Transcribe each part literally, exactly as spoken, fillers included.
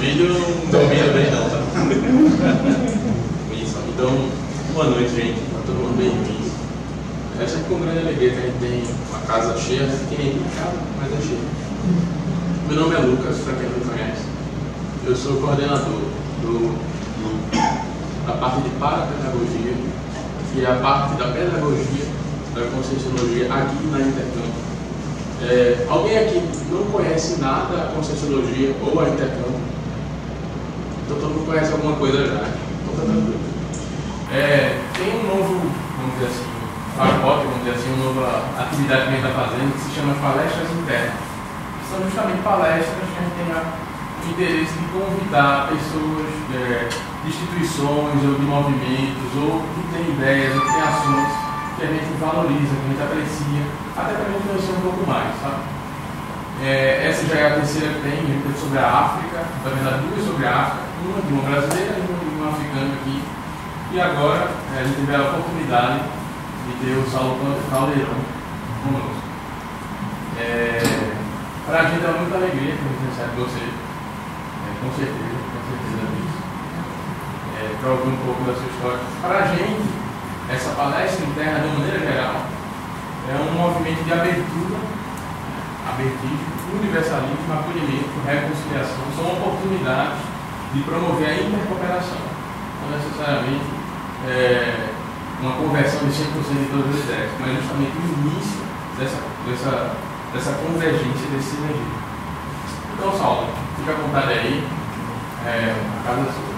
filho não domina bem não, tá? Isso, então, boa noite, gente. Tá todo mundo bem-vindo. É sempre com grande alegria que a gente tem uma casa cheia, né? Pequenininha casa, mas é cheia. Meu nome é Lucas, para quem não me conhece. Eu sou coordenador do, do, da parte de parapedagogia, que é a parte da pedagogia da Conscienciologia aqui na Intercampo. É, alguém aqui não conhece nada da Conscienciologia ou a Intercampo? Então todo mundo conhece alguma coisa já, né? Então tá tranquilo. É, tem um novo, vamos dizer assim, pacote, vamos dizer assim, uma nova atividade que a gente está fazendo que se chama palestras internas. São justamente palestras que a gente tem o interesse de convidar pessoas é, de instituições ou de movimentos ou que têm ideias ou que têm assuntos que a gente valoriza, que a gente aprecia, até para a gente conhecer um pouco mais, sabe? É, essa já é a terceira que tem, a gente teve sobre a África, na verdade duas sobre a África, uma de uma brasileira e uma de uma africana aqui. E agora é, a gente teve a oportunidade de ter o Saulo Caldeirão conosco. É, para a gente é muita alegria que a gente recebe você, é, com certeza, com certeza disso. É, para ouvir um pouco da sua história. Para a gente, essa palestra interna, de maneira geral, é um movimento de abertura, abertismo, universalismo, acolhimento, reconciliação. São oportunidades de promover a intercooperação. Não necessariamente é, uma conversão de cem por cento de todas as ideias, mas justamente o início dessa, dessa, dessa convergência, desse sinergia. Então, Saulo, fica à vontade aí, é, a casa é sua.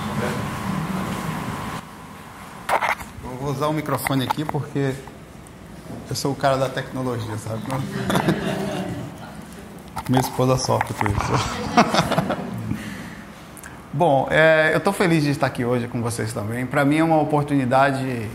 Eu vou usar o microfone aqui porque eu sou o cara da tecnologia, sabe? Minha esposa sofre com isso. Bom, é, eu estou feliz de estar aqui hoje com vocês também. Para mim é uma oportunidade,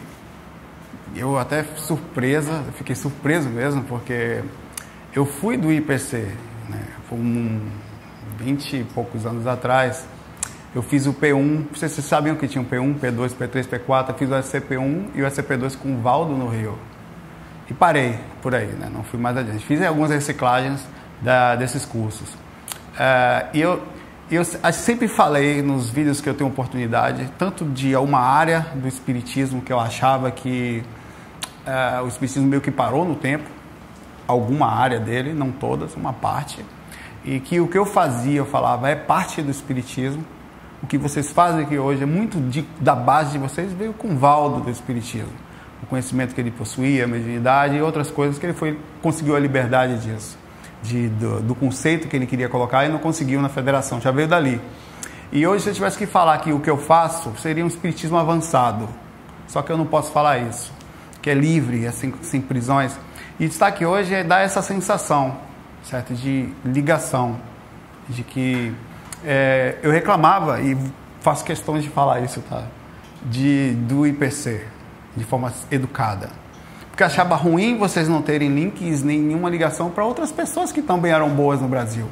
eu até surpresa, eu fiquei surpreso mesmo, porque eu fui do I P C, né, por um, vinte e poucos anos atrás. Eu fiz o P um, vocês sabiam que tinha um P um, P dois, P três, P quatro, eu fiz o S C P um e o S C P dois com o Valdo no Rio. E parei por aí, né? Não fui mais adiante. Fiz algumas reciclagens da, desses cursos. Uh, e eu, eu sempre falei nos vídeos que eu tenho oportunidade, tanto de uma área do espiritismo que eu achava que uh, o espiritismo meio que parou no tempo, alguma área dele, não todas, uma parte, e que o que eu fazia, eu falava, é parte do espiritismo. O que vocês fazem aqui hoje é muito de, da base de vocês, veio com o Valdo do espiritismo. O conhecimento que ele possuía, a mediunidade e outras coisas que ele foi, conseguiu a liberdade disso. De, do, do conceito que ele queria colocar e não conseguiu na federação, já veio dali. E hoje, se eu tivesse que falar que o que eu faço seria um espiritismo avançado. Só que eu não posso falar isso. Que é livre, é sem, sem prisões. E estar aqui hoje é dar essa sensação, certo? De ligação. De que... É, eu reclamava, e faço questão de falar isso, tá? De, do I P C, de forma educada. Porque achava ruim vocês não terem links, nenhuma ligação para outras pessoas que também eram boas no Brasil.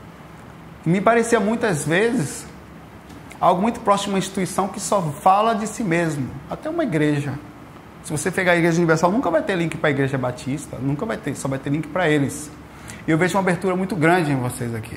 E me parecia muitas vezes algo muito próximo a uma instituição que só fala de si mesmo, até uma igreja. Se você pegar a Igreja Universal, nunca vai ter link para a Igreja Batista, nunca vai ter, só vai ter link para eles. E eu vejo uma abertura muito grande em vocês aqui.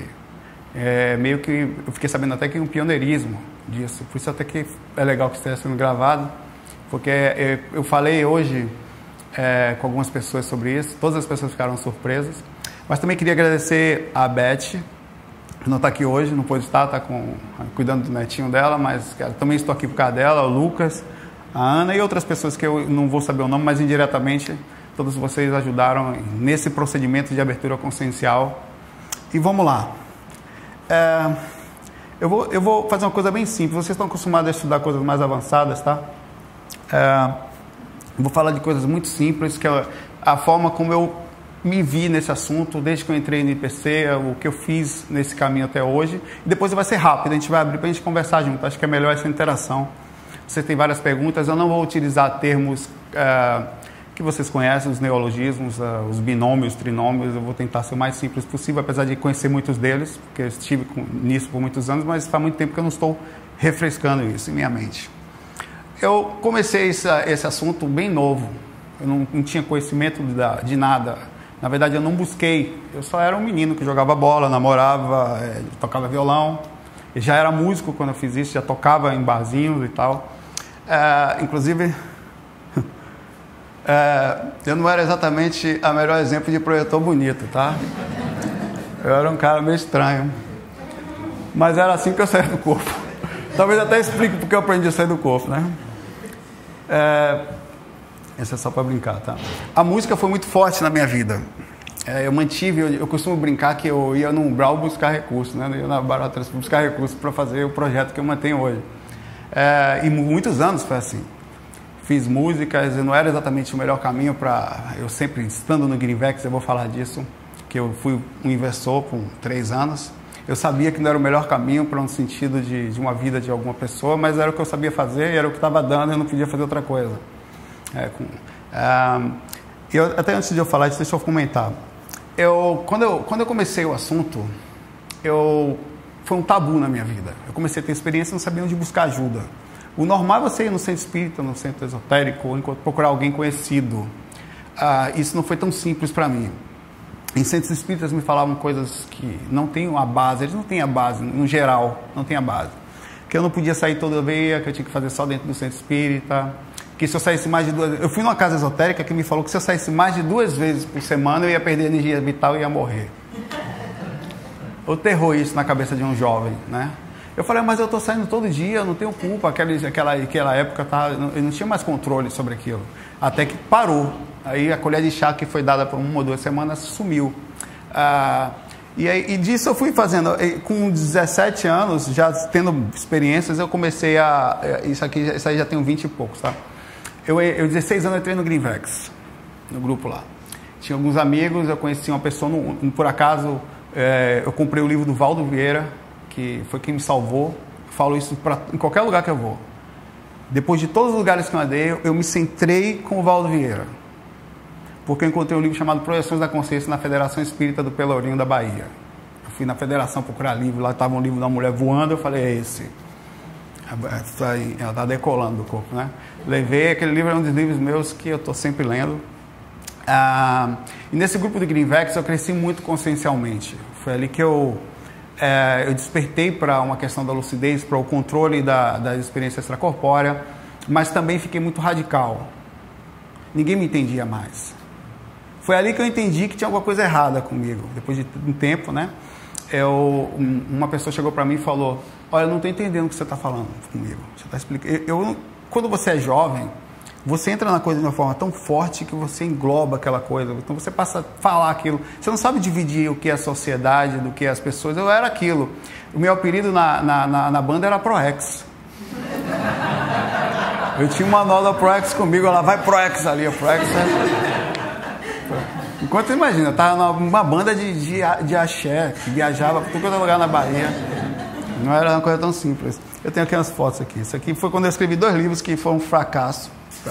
É, meio que eu fiquei sabendo até que um pioneirismo disso, por isso até que é legal que esteja sendo gravado, porque é, eu falei hoje é, com algumas pessoas sobre isso, todas as pessoas ficaram surpresas, mas também queria agradecer a Beth, que não está aqui hoje, não pôde estar, está com, cuidando do netinho dela, mas cara, também estou aqui por causa dela, o Lucas, a Ana e outras pessoas que eu não vou saber o nome, mas indiretamente todos vocês ajudaram nesse procedimento de abertura consciencial. E vamos lá. É, eu, vou, eu vou fazer uma coisa bem simples. Vocês estão acostumados a estudar coisas mais avançadas, tá? É, eu vou falar de coisas muito simples, que é a forma como eu me vi nesse assunto, desde que eu entrei no I P C, o que eu fiz nesse caminho até hoje. E depois vai ser rápido, a gente vai abrir para a gente conversar junto. Acho que é melhor essa interação. Você tem várias perguntas, eu não vou utilizar termos é, que vocês conhecem, os neologismos, uh, os binômios, trinômios. Eu vou tentar ser o mais simples possível, apesar de conhecer muitos deles, porque eu estive com, nisso por muitos anos, mas faz muito tempo que eu não estou refrescando isso em minha mente. Eu comecei esse, esse assunto bem novo, eu não, não tinha conhecimento de, de nada. Na verdade, eu não busquei, eu só era um menino que jogava bola, namorava, é, tocava violão, Eu já era músico quando eu fiz isso, já tocava em barzinhos e tal. É, inclusive, é, eu não era exatamente a melhor exemplo de projetor bonito, tá? Eu era um cara meio estranho. Mas era assim que eu saía do corpo. Talvez até explique porque eu aprendi a sair do corpo, né? É, isso é só para brincar, tá? A música foi muito forte na minha vida. É, eu mantive, eu, eu costumo brincar que eu ia no Umbral buscar recursos, né? Eu ia na Barata buscar recursos para fazer o projeto que eu mantenho hoje. É, e muitos anos foi assim. Fiz músicas, eu não era exatamente o melhor caminho para... Eu sempre, estando no Greenvex, eu vou falar disso, que eu fui um inversor por três anos. Eu sabia que não era o melhor caminho para um sentido de, de uma vida de alguma pessoa, mas era o que eu sabia fazer, era o que estava dando, eu não podia fazer outra coisa. É, com, é, eu, até antes de eu falar isso, deixa eu comentar. Eu, quando, eu, quando eu comecei o assunto, eu, foi um tabu na minha vida. Eu comecei a ter experiência e não sabia onde buscar ajuda. O normal é você ir no centro espírita, no centro esotérico, ou procurar alguém conhecido. Ah, isso não foi tão simples para mim. Em centros espíritas me falavam coisas que não têm a base, eles não têm a base, no geral, não tem a base. Que eu não podia sair toda vez, que eu tinha que fazer só dentro do centro espírita, que se eu saísse mais de duas... Eu fui numa casa esotérica que me falou que se eu saísse mais de duas vezes por semana, eu ia perder energia vital e ia morrer. O terror isso na cabeça de um jovem, né? Eu falei, mas eu estou saindo todo dia, eu não tenho culpa, aquela, aquela, aquela época tá, eu não tinha mais controle sobre aquilo. Até que parou. Aí a colher de chá que foi dada por uma ou duas semanas sumiu. Ah, e, aí, e disso eu fui fazendo. Com dezessete anos, já tendo experiências, eu comecei a... Isso aqui, isso aí já tem vinte e poucos, tá? Eu, eu dezesseis anos, entrei no Greenvex, no grupo lá. Tinha alguns amigos, eu conheci uma pessoa, no, por acaso, é, eu comprei o livro do Valdo Vieira, que foi quem me salvou. Eu falo isso pra, em qualquer lugar que eu vou. Depois de todos os lugares que eu andei, eu me centrei com o Valdo Vieira. Porque eu encontrei um livro chamado Projeções da Consciência na Federação Espírita do Pelourinho da Bahia. Eu fui na federação procurar livro, lá estava um livro da mulher voando, eu falei, é esse. Ela está decolando do corpo, né? Levei, aquele livro é um dos livros meus que eu estou sempre lendo. Ah, e nesse grupo de Greenvex eu cresci muito consciencialmente. Foi ali que eu, é, eu despertei para uma questão da lucidez, para o controle da, da experiência extracorpórea, mas também fiquei muito radical. Ninguém me entendia mais. Foi ali que eu entendi que tinha alguma coisa errada comigo. Depois de um tempo, né? Eu, uma pessoa chegou para mim e falou, olha, eu não estou entendendo o que você está falando comigo. Você está explicando. Eu, quando você é jovem, você entra na coisa de uma forma tão forte que você engloba aquela coisa. Então você passa a falar aquilo. Você não sabe dividir o que é a sociedade, do que é as pessoas. Eu era aquilo. O meu apelido na, na, na, na banda era Proex. Eu tinha uma nova Proex comigo, ela vai Proex ali, a Proex. Né? Enquanto você imagina, eu estava numa banda de, de, de axé, que viajava para todo lugar na Bahia. Não era uma coisa tão simples. Eu tenho aqui umas fotos aqui. Isso aqui foi quando eu escrevi dois livros que foram um fracasso. Tá?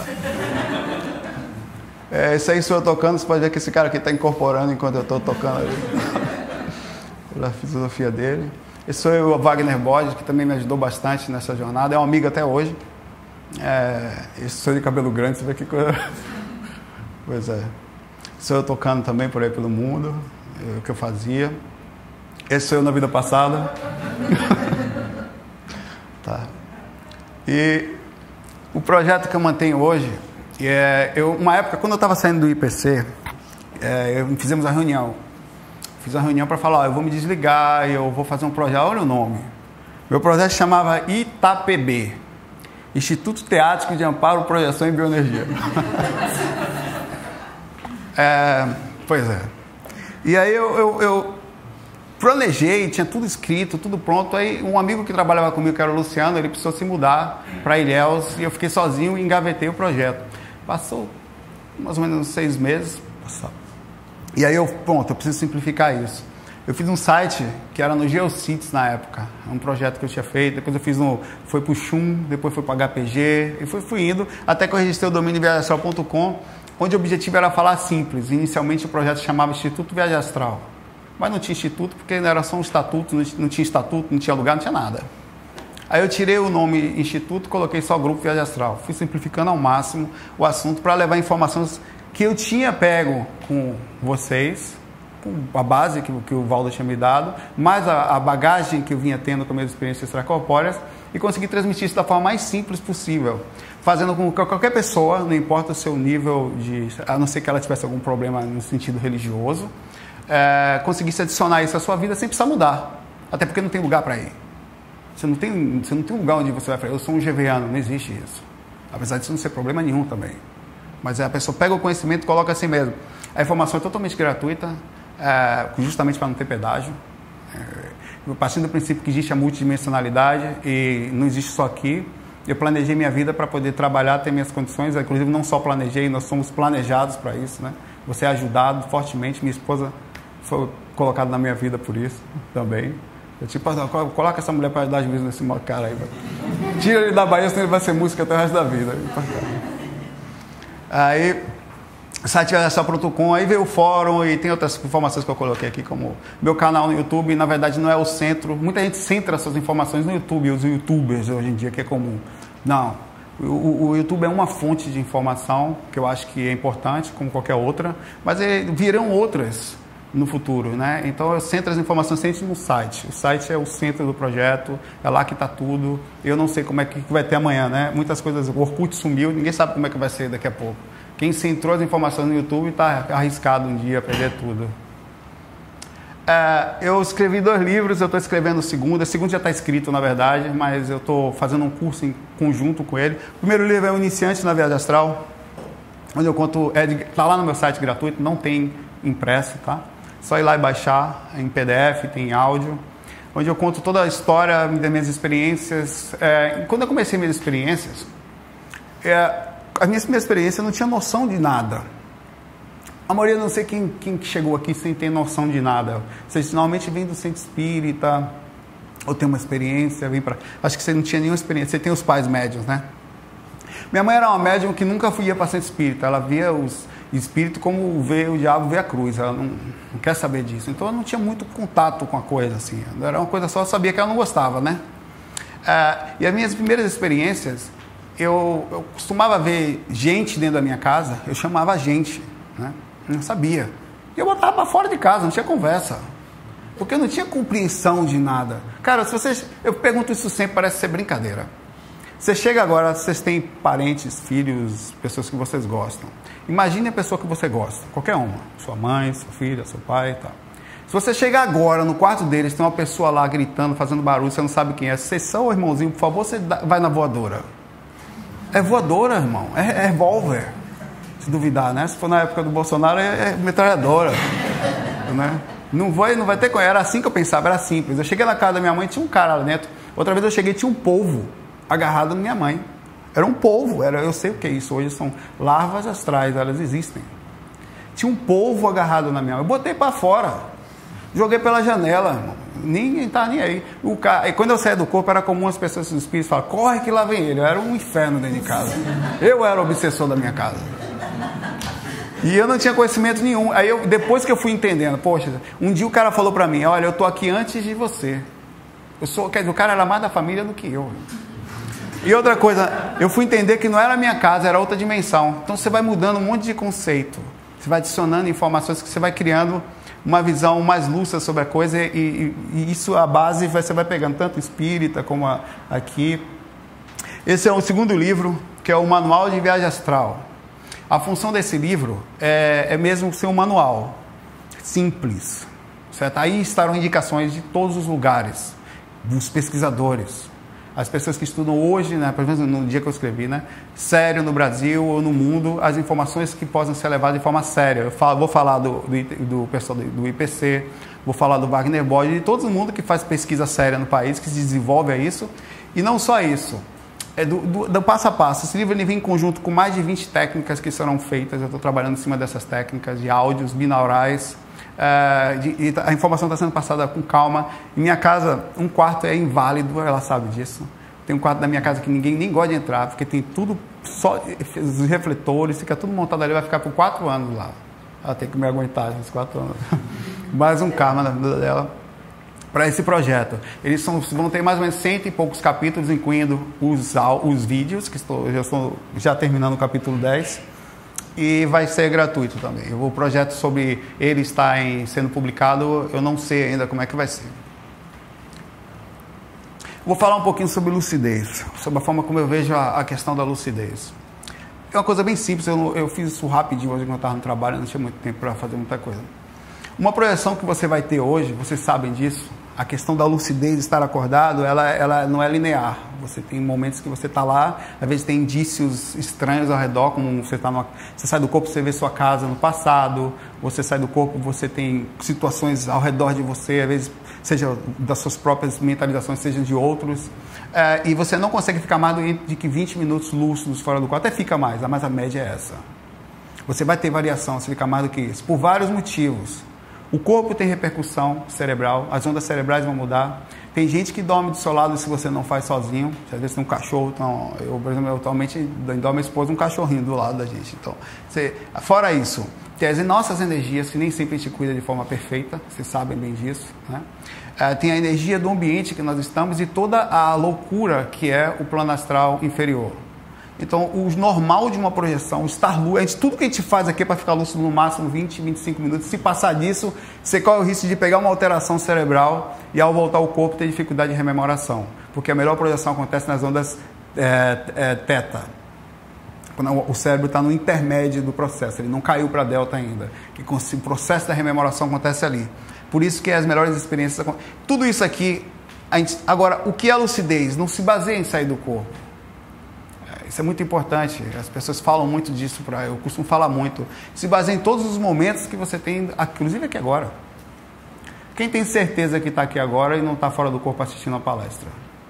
É, isso aí sou eu tocando, você pode ver que esse cara aqui está incorporando enquanto eu estou tocando ali. A filosofia dele. Esse sou eu, o Wagner Borges, que também me ajudou bastante nessa jornada. É um amigo até hoje. É, esse sou eu de cabelo grande, você vê que coisa... Pois é. Sou eu tocando também por aí pelo mundo, é o que eu fazia. Esse sou eu na vida passada. Tá. E o projeto que eu mantenho hoje, é, eu, uma época, quando eu estava saindo do I P C, é, eu, fizemos uma reunião. Fiz uma reunião para falar, ó, eu vou me desligar, eu vou fazer um projeto, olha o nome. Meu projeto se chamava I T A P B, Instituto Teático de Amparo, Projeção e Bioenergia. É, pois é. E aí eu, eu, eu planejei, tinha tudo escrito, tudo pronto. Aí um amigo que trabalhava comigo, que era o Luciano, ele precisou se mudar para Ilhéus e eu fiquei sozinho e engavetei o projeto. Passou mais ou menos uns seis meses. Passou. E aí eu, pronto, eu preciso simplificar isso. Eu fiz um site que era no Geocities na época, um projeto que eu tinha feito. Depois eu fiz no, foi para o Chum, depois foi para o H P G, e fui, fui indo até que eu registrei o domínio viagem astral ponto com, onde o objetivo era falar simples. Inicialmente o projeto se chamava Instituto Viagem Astral, mas não tinha instituto porque era só um estatuto, não tinha estatuto, não tinha lugar, não tinha nada. Aí eu tirei o nome Instituto, coloquei só Grupo Viagem Astral. Fui simplificando ao máximo o assunto para levar informações que eu tinha pego com vocês, com a base que, que o Valdo tinha me dado, mais a, a bagagem que eu vinha tendo com as minhas experiências extracorpóreas, e consegui transmitir isso da forma mais simples possível, fazendo com que qualquer pessoa, não importa o seu nível de, a não ser que ela tivesse algum problema no sentido religioso, é, conseguisse adicionar isso à sua vida sem precisar mudar, até porque não tem lugar para ir. Você não tem, você não tem um lugar onde você vai falar, eu sou um geviano, não existe isso. Apesar disso não ser problema nenhum também. Mas a pessoa pega o conhecimento e coloca assim mesmo. A informação é totalmente gratuita, é, justamente para não ter pedágio. É, partindo do princípio que existe a multidimensionalidade e não existe só aqui, eu planejei minha vida para poder trabalhar, ter minhas condições. Inclusive, não só planejei, nós somos planejados para isso, né? Você é ajudado fortemente. Minha esposa foi colocada na minha vida por isso também. Eu tipo, coloca essa mulher para ajudar as vezes nesse cara aí. Tira ele da Bahia, senão ele vai ser música até o resto da vida. Aí, site viajastrau ponto com, aí veio o fórum e tem outras informações que eu coloquei aqui, como meu canal no YouTube, na verdade não é o centro. Muita gente centra suas informações no YouTube, os youtubers hoje em dia, que é comum. Não, o, o YouTube é uma fonte de informação que eu acho que é importante, como qualquer outra, mas é, virão outras no futuro, né? Então eu centro as informações sempre no site. O site é o centro do projeto, é lá que está tudo. Eu não sei como é que vai ter amanhã, né? Muitas coisas, o Orkut sumiu, ninguém sabe como é que vai ser daqui a pouco. Quem centrou as informações no YouTube está arriscado um dia a perder tudo. É, eu escrevi dois livros, eu estou escrevendo o segundo. O segundo já está escrito, na verdade, mas eu estou fazendo um curso em conjunto com ele. O primeiro livro é O Iniciante na Viagem Astral, onde eu conto, está lá no meu site gratuito, não tem impresso, tá? Só ir lá e baixar em P D F, tem áudio, onde eu conto toda a história das minhas experiências. É, quando eu comecei minhas experiências, é, as minhas primeiras experiências eu não tinha noção de nada. A maioria, não sei quem, quem chegou aqui sem ter noção de nada. Vocês normalmente vêm do centro espírita, ou tem uma experiência, vem para... Acho que você não tinha nenhuma experiência, você tem os pais médiuns, né? Minha mãe era uma médium que nunca ia para centro espírita, ela via os espíritos como vê o diabo vê a cruz, ela não, não quer saber disso. Então eu não tinha muito contato com a coisa, assim, era uma coisa só, eu sabia que ela não gostava, né? Ah, e as minhas primeiras experiências, eu, eu costumava ver gente dentro da minha casa, eu chamava gente, né? Não sabia. E eu botava para fora de casa, não tinha conversa. Porque eu não tinha compreensão de nada. Cara, se vocês... Eu pergunto isso sempre, parece ser brincadeira. Você chega agora, vocês têm parentes, filhos, pessoas que vocês gostam. Imagine a pessoa que você gosta, qualquer uma. Sua mãe, sua filha, seu pai e tal. Se você chegar agora no quarto deles, tem uma pessoa lá gritando, fazendo barulho, você não sabe quem é. Vocês são, irmãozinho, por favor, você vai na voadora. É voadora, irmão. É, é revólver. Se duvidar, né? Se for na época do Bolsonaro, é, é metralhadora. Né? Não vai, não vai ter... Era assim que eu pensava, era simples. Eu cheguei na casa da minha mãe, tinha um cara lá dentro. Outra vez eu cheguei, tinha um polvo agarrado na minha mãe. Era um polvo, era, eu sei o que é isso. Hoje são larvas astrais, elas existem. Tinha um polvo agarrado na minha mãe. Eu botei para fora. Joguei pela janela, irmão. Ninguém tá nem aí. O cara, e quando eu saía do corpo, era comum as pessoas dos espíritos falarem, corre que lá vem ele. Eu era um inferno dentro de casa. Eu era o obsessor da minha casa. E eu não tinha conhecimento nenhum. Aí eu, depois que eu fui entendendo, poxa, um dia o cara falou pra mim, olha, eu tô aqui antes de você. Eu sou, quer dizer, o cara era mais da família do que eu. E outra coisa, eu fui entender que não era a minha casa, era outra dimensão. Então você vai mudando um monte de conceito. Você vai adicionando informações que você vai criando uma visão mais lúcida sobre a coisa e, e, e isso, a base, você vai pegando tanto espírita como a, aqui. Esse é o segundo livro, que é o Manual de Viagem Astral. A função desse livro é, é mesmo ser um manual simples, certo? Aí estarão indicações de todos os lugares, dos pesquisadores, as pessoas que estudam hoje, né, pelo menos no dia que eu escrevi, né, sério no Brasil ou no mundo, as informações que possam ser levadas de forma séria. Eu falo, vou falar do, do, do pessoal do, do I P C, vou falar do Wagner Borges, de todo mundo que faz pesquisa séria no país, que se desenvolve a isso, e não só isso. É do, do, do passo a passo. Esse livro ele vem em conjunto com mais de vinte técnicas que serão feitas. Eu estou trabalhando em cima dessas técnicas de áudios binaurais. É, de, e a informação está sendo passada com calma. Em minha casa, um quarto é inválido, ela sabe disso. Tem um quarto da minha casa que ninguém nem gosta de entrar, porque tem tudo, só os refletores, fica tudo montado ali, vai ficar por quatro anos lá. Ela tem que me aguentar esses quatro anos. Mais um karma na vida dela. Para esse projeto. Eles são, vão ter mais ou menos cento e poucos capítulos, incluindo os, os vídeos, que estou, já estou já terminando o capítulo dez. e vai ser gratuito também. O projeto sobre ele estar em, sendo publicado, eu não sei ainda como é que vai ser. Vou falar um pouquinho sobre lucidez, sobre a forma como eu vejo a, a questão da lucidez. É uma coisa bem simples, eu, eu fiz isso rapidinho hoje quando eu estava no trabalho, não tinha muito tempo para fazer muita coisa. Uma projeção que você vai ter hoje, vocês sabem disso, a questão da lucidez, estar acordado, ela, ela não é linear. Você tem momentos que você está lá, às vezes tem indícios estranhos ao redor, como você, tá numa, você sai do corpo, você vê sua casa no passado, você sai do corpo, você tem situações ao redor de você, às vezes seja das suas próprias mentalizações, seja de outros, é, e você não consegue ficar mais de que vinte minutos lúcidos fora do corpo, até fica mais, mas a média é essa. Você vai ter variação, você fica mais do que isso, por vários motivos. O corpo tem repercussão cerebral, as ondas cerebrais vão mudar. Tem gente que dorme do seu lado se você não faz sozinho. Às vezes tem um cachorro, então, eu, por exemplo, eu atualmente dorme minha esposa um cachorrinho do lado da gente. Então, você, fora isso, tem as nossas energias, que nem sempre a gente cuida de forma perfeita, vocês sabem bem disso, né? É, tem a energia do ambiente que nós estamos e toda a loucura que é o plano astral inferior. Então, o normal de uma projeção, estar lúcido, tudo que a gente faz aqui é para ficar lúcido no máximo vinte, vinte e cinco minutos. Se passar disso, você corre o risco de pegar uma alteração cerebral e ao voltar ao corpo ter dificuldade de rememoração. Porque a melhor projeção acontece nas ondas é, é, teta. Quando o cérebro está no intermédio do processo, ele não caiu para delta ainda. Que o processo da rememoração acontece ali. Por isso que as melhores experiências... Tudo isso aqui... A gente, agora, o que é lucidez? Não se baseia em sair do corpo. Isso é muito importante, as pessoas falam muito disso, pra, eu costumo falar muito. Se baseia em todos os momentos que você tem, inclusive aqui agora. Quem tem certeza que está aqui agora e não está fora do corpo assistindo a palestra?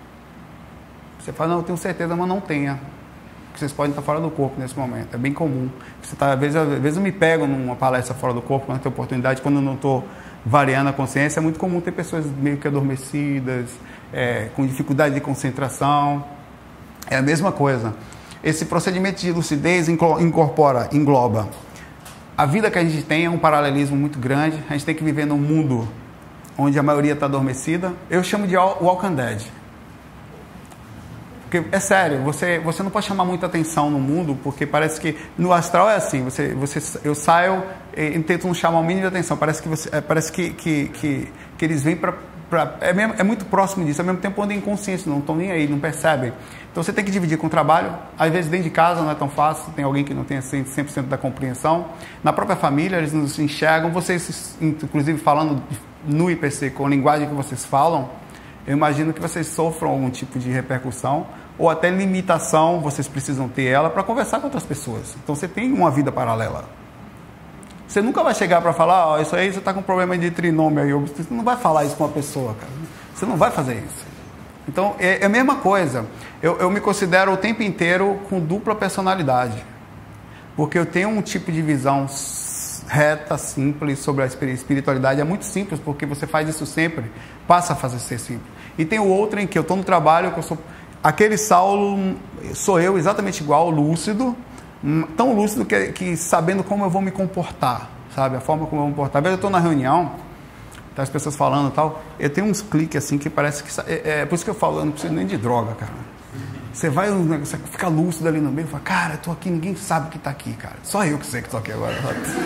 Você fala, não, eu tenho certeza, mas não tenha. Porque vocês podem estar fora do corpo nesse momento, é bem comum. Você tá, às, vezes, às vezes eu me pego numa palestra fora do corpo, quando eu tenho oportunidade, quando eu não estou variando a consciência, é muito comum ter pessoas meio que adormecidas, é, com dificuldade de concentração. É a mesma coisa. Esse procedimento de lucidez incorpora, engloba. A vida que a gente tem é um paralelismo muito grande. A gente tem que viver num mundo onde a maioria está adormecida. Eu chamo de Walking Dead. Porque, é sério, você, você não pode chamar muita atenção no mundo, porque parece que no astral é assim, você, você, eu saio e tento não chamar o mínimo de atenção. Parece que, você, parece que, que, que, que eles vêm para... É, mesmo, é muito próximo disso, ao mesmo tempo andam inconscientes, não estão nem aí, não percebem. Então você tem que dividir com o trabalho, às vezes dentro de casa não é tão fácil, tem alguém que não tem cem por cento da compreensão. Na própria família eles nos enxergam, vocês, inclusive falando no I P C, com a linguagem que vocês falam, eu imagino que vocês sofram algum tipo de repercussão, ou até limitação, vocês precisam ter ela para conversar com outras pessoas. Então você tem uma vida paralela. Você nunca vai chegar para falar, ó, oh, isso aí você está com problema de trinômio aí. Você não vai falar isso com uma pessoa, cara. Você não vai fazer isso. Então, é, é a mesma coisa. Eu, eu me considero o tempo inteiro com dupla personalidade. Porque eu tenho um tipo de visão reta, simples, sobre a espiritualidade. É muito simples, porque você faz isso sempre, passa a fazer ser simples. E tem o outro em que eu estou no trabalho, que eu sou... Aquele Saulo sou eu exatamente igual, lúcido, tão lúcido que, que sabendo como eu vou me comportar, sabe? A forma como eu vou me comportar. Às vezes eu estou na reunião, tá as pessoas falando e tal, eu tenho uns cliques assim que parece que... É, é por isso que eu falo, eu não preciso nem de droga, cara. Você vai, você fica lúcido ali no meio e fala, cara, eu tô aqui, ninguém sabe que tá aqui, cara. Só eu que sei que tô aqui agora.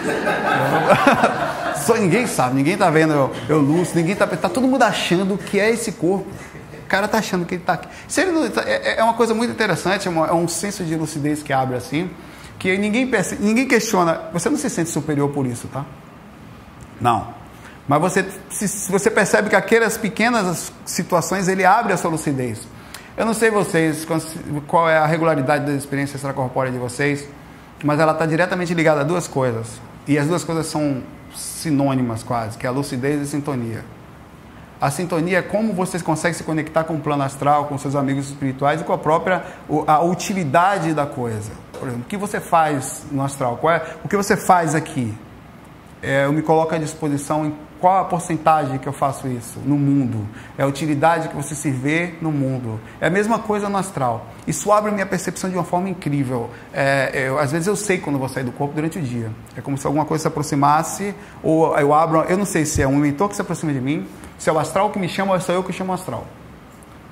Só ninguém sabe, ninguém tá vendo eu, eu lúcido, ninguém tá... Tá todo mundo achando que é esse corpo. O cara tá achando que ele tá aqui. Se ele não, é, é uma coisa muito interessante, é, uma, é um senso de lucidez que abre assim, que ninguém, percebe, ninguém questiona. Você não se sente superior por isso, tá? Não. Mas você, se, se você percebe que aquelas pequenas situações, ele abre a sua lucidez. Eu não sei vocês, qual é a regularidade da experiência extracorpórea de vocês, mas ela está diretamente ligada a duas coisas. E as duas coisas são sinônimas quase, que é a lucidez e a sintonia. A sintonia é como vocês conseguem se conectar com o plano astral, com seus amigos espirituais e com a própria a utilidade da coisa. Por exemplo, o que você faz no astral? Qual é, o que você faz aqui? É, eu me coloco à disposição em qual a porcentagem que eu faço isso no mundo? É a utilidade que você se vê no mundo. É a mesma coisa no astral. Isso abre a minha percepção de uma forma incrível. É, eu, às vezes eu sei quando eu vou sair do corpo durante o dia. É como se alguma coisa se aproximasse, ou eu abro, eu não sei se é um mentor que se aproxima de mim, se é o astral que me chama ou sou eu que chamo o astral.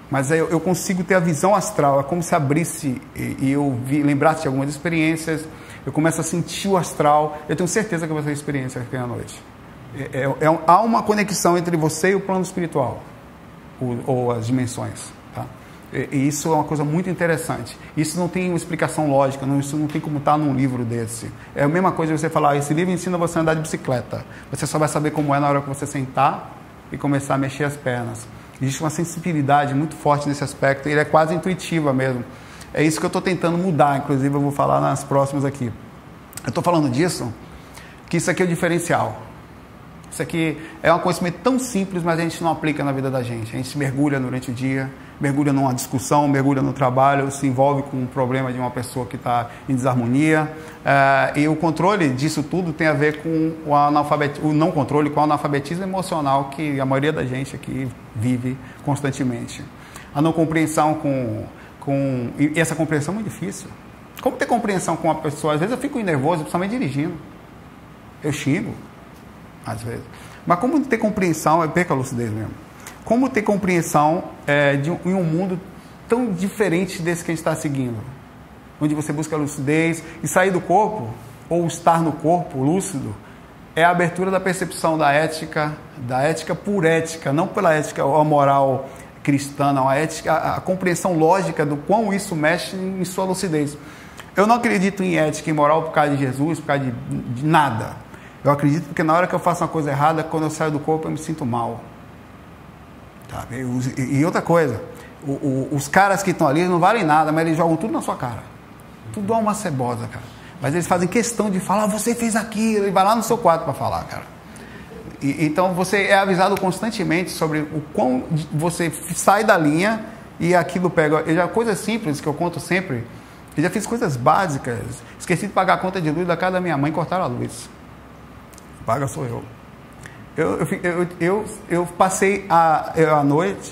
Mas eu, eu consigo ter a visão astral, é como se abrisse e, e eu vi, lembrasse de algumas experiências, eu começo a sentir o astral, eu tenho certeza que vai ter experiência aqui à noite. É, é, é, há uma conexão entre você e o plano espiritual, ou, ou as dimensões, tá? E, e isso é uma coisa muito interessante. Isso não tem uma explicação lógica, não, isso não tem como estar num livro desse. É a mesma coisa você falar, esse livro ensina você a andar de bicicleta. Você só vai saber como é na hora que você sentar e começar a mexer as pernas. Existe uma sensibilidade muito forte nesse aspecto, ele é quase intuitiva mesmo. É isso que eu estou tentando mudar, inclusive eu vou falar nas próximas aqui. Eu estou falando disso, que isso aqui é o diferencial. Isso aqui é um conhecimento tão simples, mas a gente não aplica na vida da gente. A gente se mergulha durante o dia, mergulha numa discussão, mergulha no trabalho, se envolve com um problema de uma pessoa que está em desarmonia. Uh, e o controle disso tudo tem a ver com o, analfabet... o não controle, com o analfabetismo emocional que a maioria da gente aqui vive constantemente. A não compreensão com... com... E essa compreensão é muito difícil. Como ter compreensão com uma pessoa? Às vezes eu fico nervoso, principalmente dirigindo. Eu xingo. Às vezes. Mas como ter compreensão, é perca a lucidez mesmo. Como ter compreensão é, de um, em um mundo tão diferente desse que a gente está seguindo? Onde você busca a lucidez e sair do corpo, ou estar no corpo lúcido, é a abertura da percepção da ética, da ética por ética, não pela ética ou a moral cristã, não, a ética, a, a compreensão lógica do quão isso mexe em sua lucidez. Eu não acredito em ética e moral por causa de Jesus, por causa de, de nada. Eu acredito porque na hora que eu faço uma coisa errada, quando eu saio do corpo, eu me sinto mal. Tá? E, e outra coisa, o, o, os caras que estão ali não valem nada, mas eles jogam tudo na sua cara. Tudo é uma cebosa, cara. Mas eles fazem questão de falar, você fez aquilo, e vai lá no seu quarto para falar, cara. E, então você é avisado constantemente sobre o quão você sai da linha e aquilo pega. Eu já, coisas simples que eu conto sempre, eu já fiz coisas básicas. Esqueci de pagar a conta de luz da casa da minha mãe, cortaram a luz. Paga sou eu. Eu, eu, eu, eu, eu passei a, a noite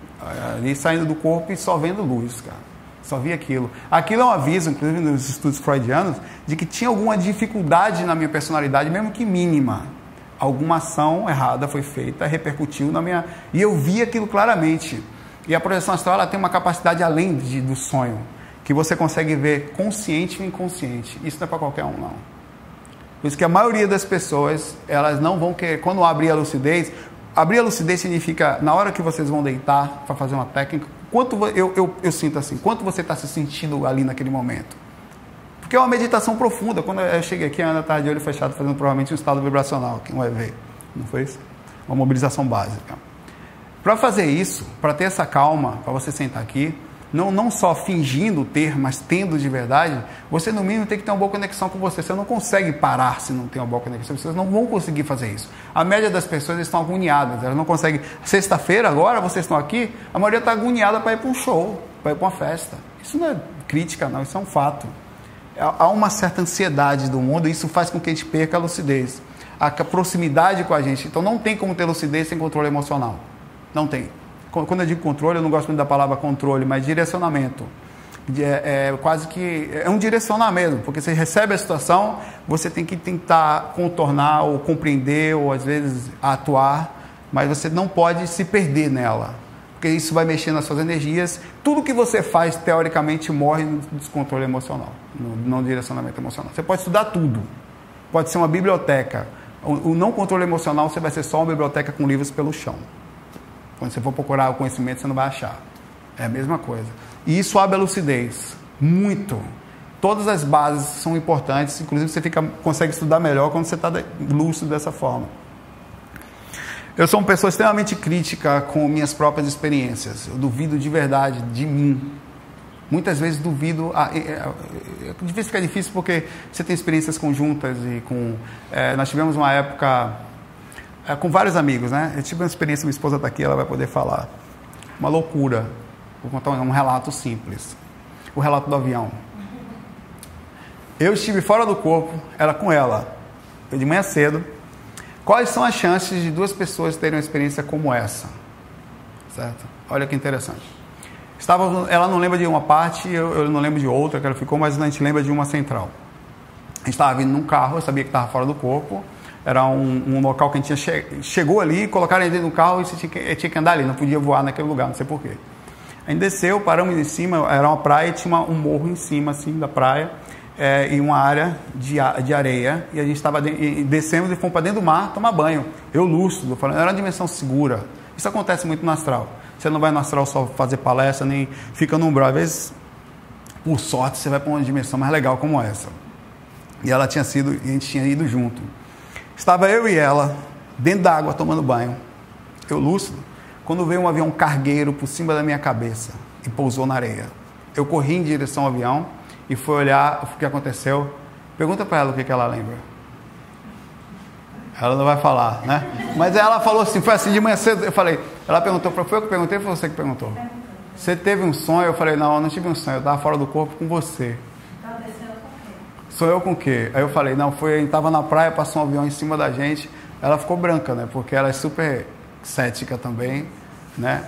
ali saindo do corpo e só vendo luz, cara. Só vi aquilo. Aquilo é um aviso, inclusive nos estudos freudianos, de que tinha alguma dificuldade na minha personalidade, mesmo que mínima. Alguma ação errada foi feita, repercutiu na minha... E eu vi aquilo claramente. E a projeção astral ela tem uma capacidade além de, do sonho, que você consegue ver consciente e inconsciente. Isso não é para qualquer um, não. Por isso que a maioria das pessoas, elas não vão querer, quando abrir a lucidez, abrir a lucidez significa, na hora que vocês vão deitar para fazer uma técnica, quanto eu, eu, eu sinto assim, quanto você está se sentindo ali naquele momento. Porque é uma meditação profunda. Quando eu cheguei aqui, a Ana estava de olho fechado, fazendo provavelmente um estado vibracional, que não é ver, não foi isso? Uma mobilização básica. Para fazer isso, para ter essa calma, para você sentar aqui, Não, não só fingindo ter, mas tendo de verdade, você no mínimo tem que ter uma boa conexão com você. Você não consegue parar se não tem uma boa conexão. Vocês não vão conseguir fazer isso. A média das pessoas estão agoniadas. Elas não conseguem. Sexta-feira, agora, vocês estão aqui, a maioria está agoniada para ir para um show, para ir para uma festa. Isso não é crítica, não. Isso é um fato. Há uma certa ansiedade do mundo e isso faz com que a gente perca a lucidez. A proximidade com a gente. Então não tem como ter lucidez sem controle emocional. Não tem. Quando eu digo controle, eu não gosto muito da palavra controle, mas direcionamento. É, é quase que... É um direcionar mesmo, porque você recebe a situação, você tem que tentar contornar ou compreender ou às vezes atuar, mas você não pode se perder nela, porque isso vai mexer nas suas energias. Tudo que você faz, teoricamente, morre no descontrole emocional, no não direcionamento emocional. Você pode estudar tudo, pode ser uma biblioteca. O, o não controle emocional, você vai ser só uma biblioteca com livros pelo chão. Quando você for procurar o conhecimento, você não vai achar. É a mesma coisa. E isso abre a lucidez. Muito. Todas as bases são importantes. Inclusive, você fica, consegue estudar melhor quando você está lúcido dessa forma. Eu sou uma pessoa extremamente crítica com minhas próprias experiências. Eu duvido de verdade de mim. Muitas vezes duvido... A, é, é, é, fica difícil porque você tem experiências conjuntas e com... É, nós tivemos uma época... com vários amigos, né? Eu tive uma experiência, minha esposa está aqui, ela vai poder falar. Uma loucura. Vou contar um relato simples. O relato do avião. Eu estive fora do corpo, era com ela. Eu de manhã cedo. Quais são as chances de duas pessoas terem uma experiência como essa? Certo? Olha que interessante. Estava, ela não lembra de uma parte, eu, eu não lembro de outra que ela ficou, mas a gente lembra de uma central. A gente estava vindo num carro, eu sabia que estava fora do corpo. Era um, um local que a gente tinha che- chegou ali, colocaram ele dentro do carro e você tinha que, tinha que andar ali, não podia voar naquele lugar, não sei porquê. A gente desceu, paramos em cima, era uma praia e tinha uma, um morro em cima, assim, da praia, é, e uma área de, de areia, e a gente estava descemos e fomos para dentro do mar tomar banho. Eu lúcido, falando, era uma dimensão segura. Isso acontece muito no astral. Você não vai no astral só fazer palestra, nem fica no umbral. Às vezes, por sorte, você vai para uma dimensão mais legal como essa. E ela tinha sido, e a gente tinha ido junto. Estava eu e ela, dentro da água, tomando banho. Eu lúcido, quando veio um avião cargueiro por cima da minha cabeça e pousou na areia. Eu corri em direção ao avião e fui olhar o que aconteceu. Pergunta para ela o que, que ela lembra. Ela não vai falar, né? Mas ela falou assim, foi assim de manhã cedo. Eu falei, ela perguntou, foi eu que perguntei ou foi você que perguntou? Você teve um sonho? Eu falei, não, eu não tive um sonho, eu estava fora do corpo com você. Sonhou com o quê? Aí eu falei, não, foi, a gente estava na praia, passou um avião em cima da gente. Ela ficou branca, né? Porque ela é super cética também, né?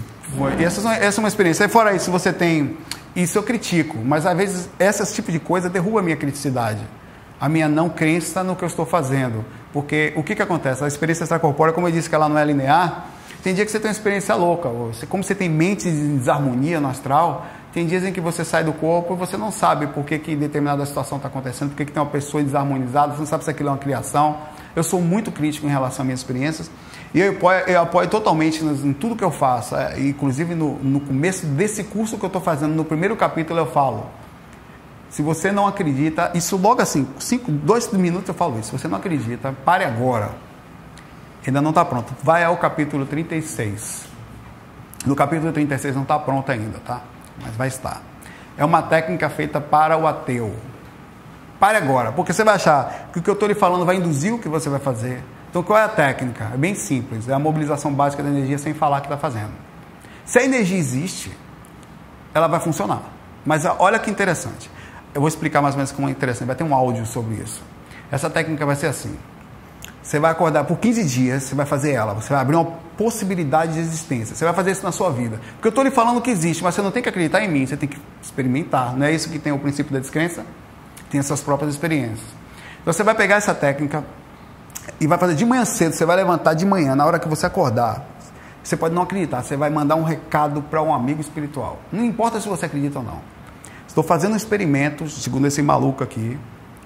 E essa, essa é uma experiência. Aí fora isso, você tem... Isso eu critico, mas às vezes esse tipo de coisa derruba a minha criticidade. A minha não crença no que eu estou fazendo. Porque o que, que acontece? A experiência extracorpórea, como eu disse que ela não é linear, tem dia que você tem uma experiência louca. Você, como você tem mente de desarmonia no astral, tem dias em que você sai do corpo e você não sabe por que, que determinada situação está acontecendo, por que, que tem uma pessoa desarmonizada, você não sabe se aquilo é uma criação. Eu sou muito crítico em relação às minhas experiências e eu apoio, eu apoio totalmente em tudo que eu faço. Inclusive no, no começo desse curso que eu estou fazendo, no primeiro capítulo eu falo, se você não acredita, isso logo assim, cinco, dois minutos eu falo isso, se você não acredita, pare agora, ainda não está pronto, vai ao capítulo trinta e seis, no capítulo trinta e seis não está pronto ainda, tá? Mas vai estar. É uma técnica feita para o ateu. Pare agora, porque você vai achar que o que eu estou lhe falando vai induzir o que você vai fazer. Então qual é a técnica? É bem simples, é a mobilização básica da energia sem falar que está fazendo. Se a energia existe, ela vai funcionar. Mas olha que interessante. Eu vou explicar mais ou menos como é interessante. Vai ter um áudio sobre isso. Essa técnica vai ser assim. Você vai acordar por quinze dias, você vai fazer ela. Você vai abrir uma possibilidade de existência. Você vai fazer isso na sua vida. Porque eu estou lhe falando que existe, mas você não tem que acreditar em mim. Você tem que experimentar. Não é isso que tem o princípio da descrença? Tem as suas próprias experiências. Então você vai pegar essa técnica e vai fazer de manhã cedo. Você vai levantar de manhã, na hora que você acordar. Você pode não acreditar. Você vai mandar um recado para um amigo espiritual. Não importa se você acredita ou não. Estou fazendo um experimento, segundo esse maluco aqui,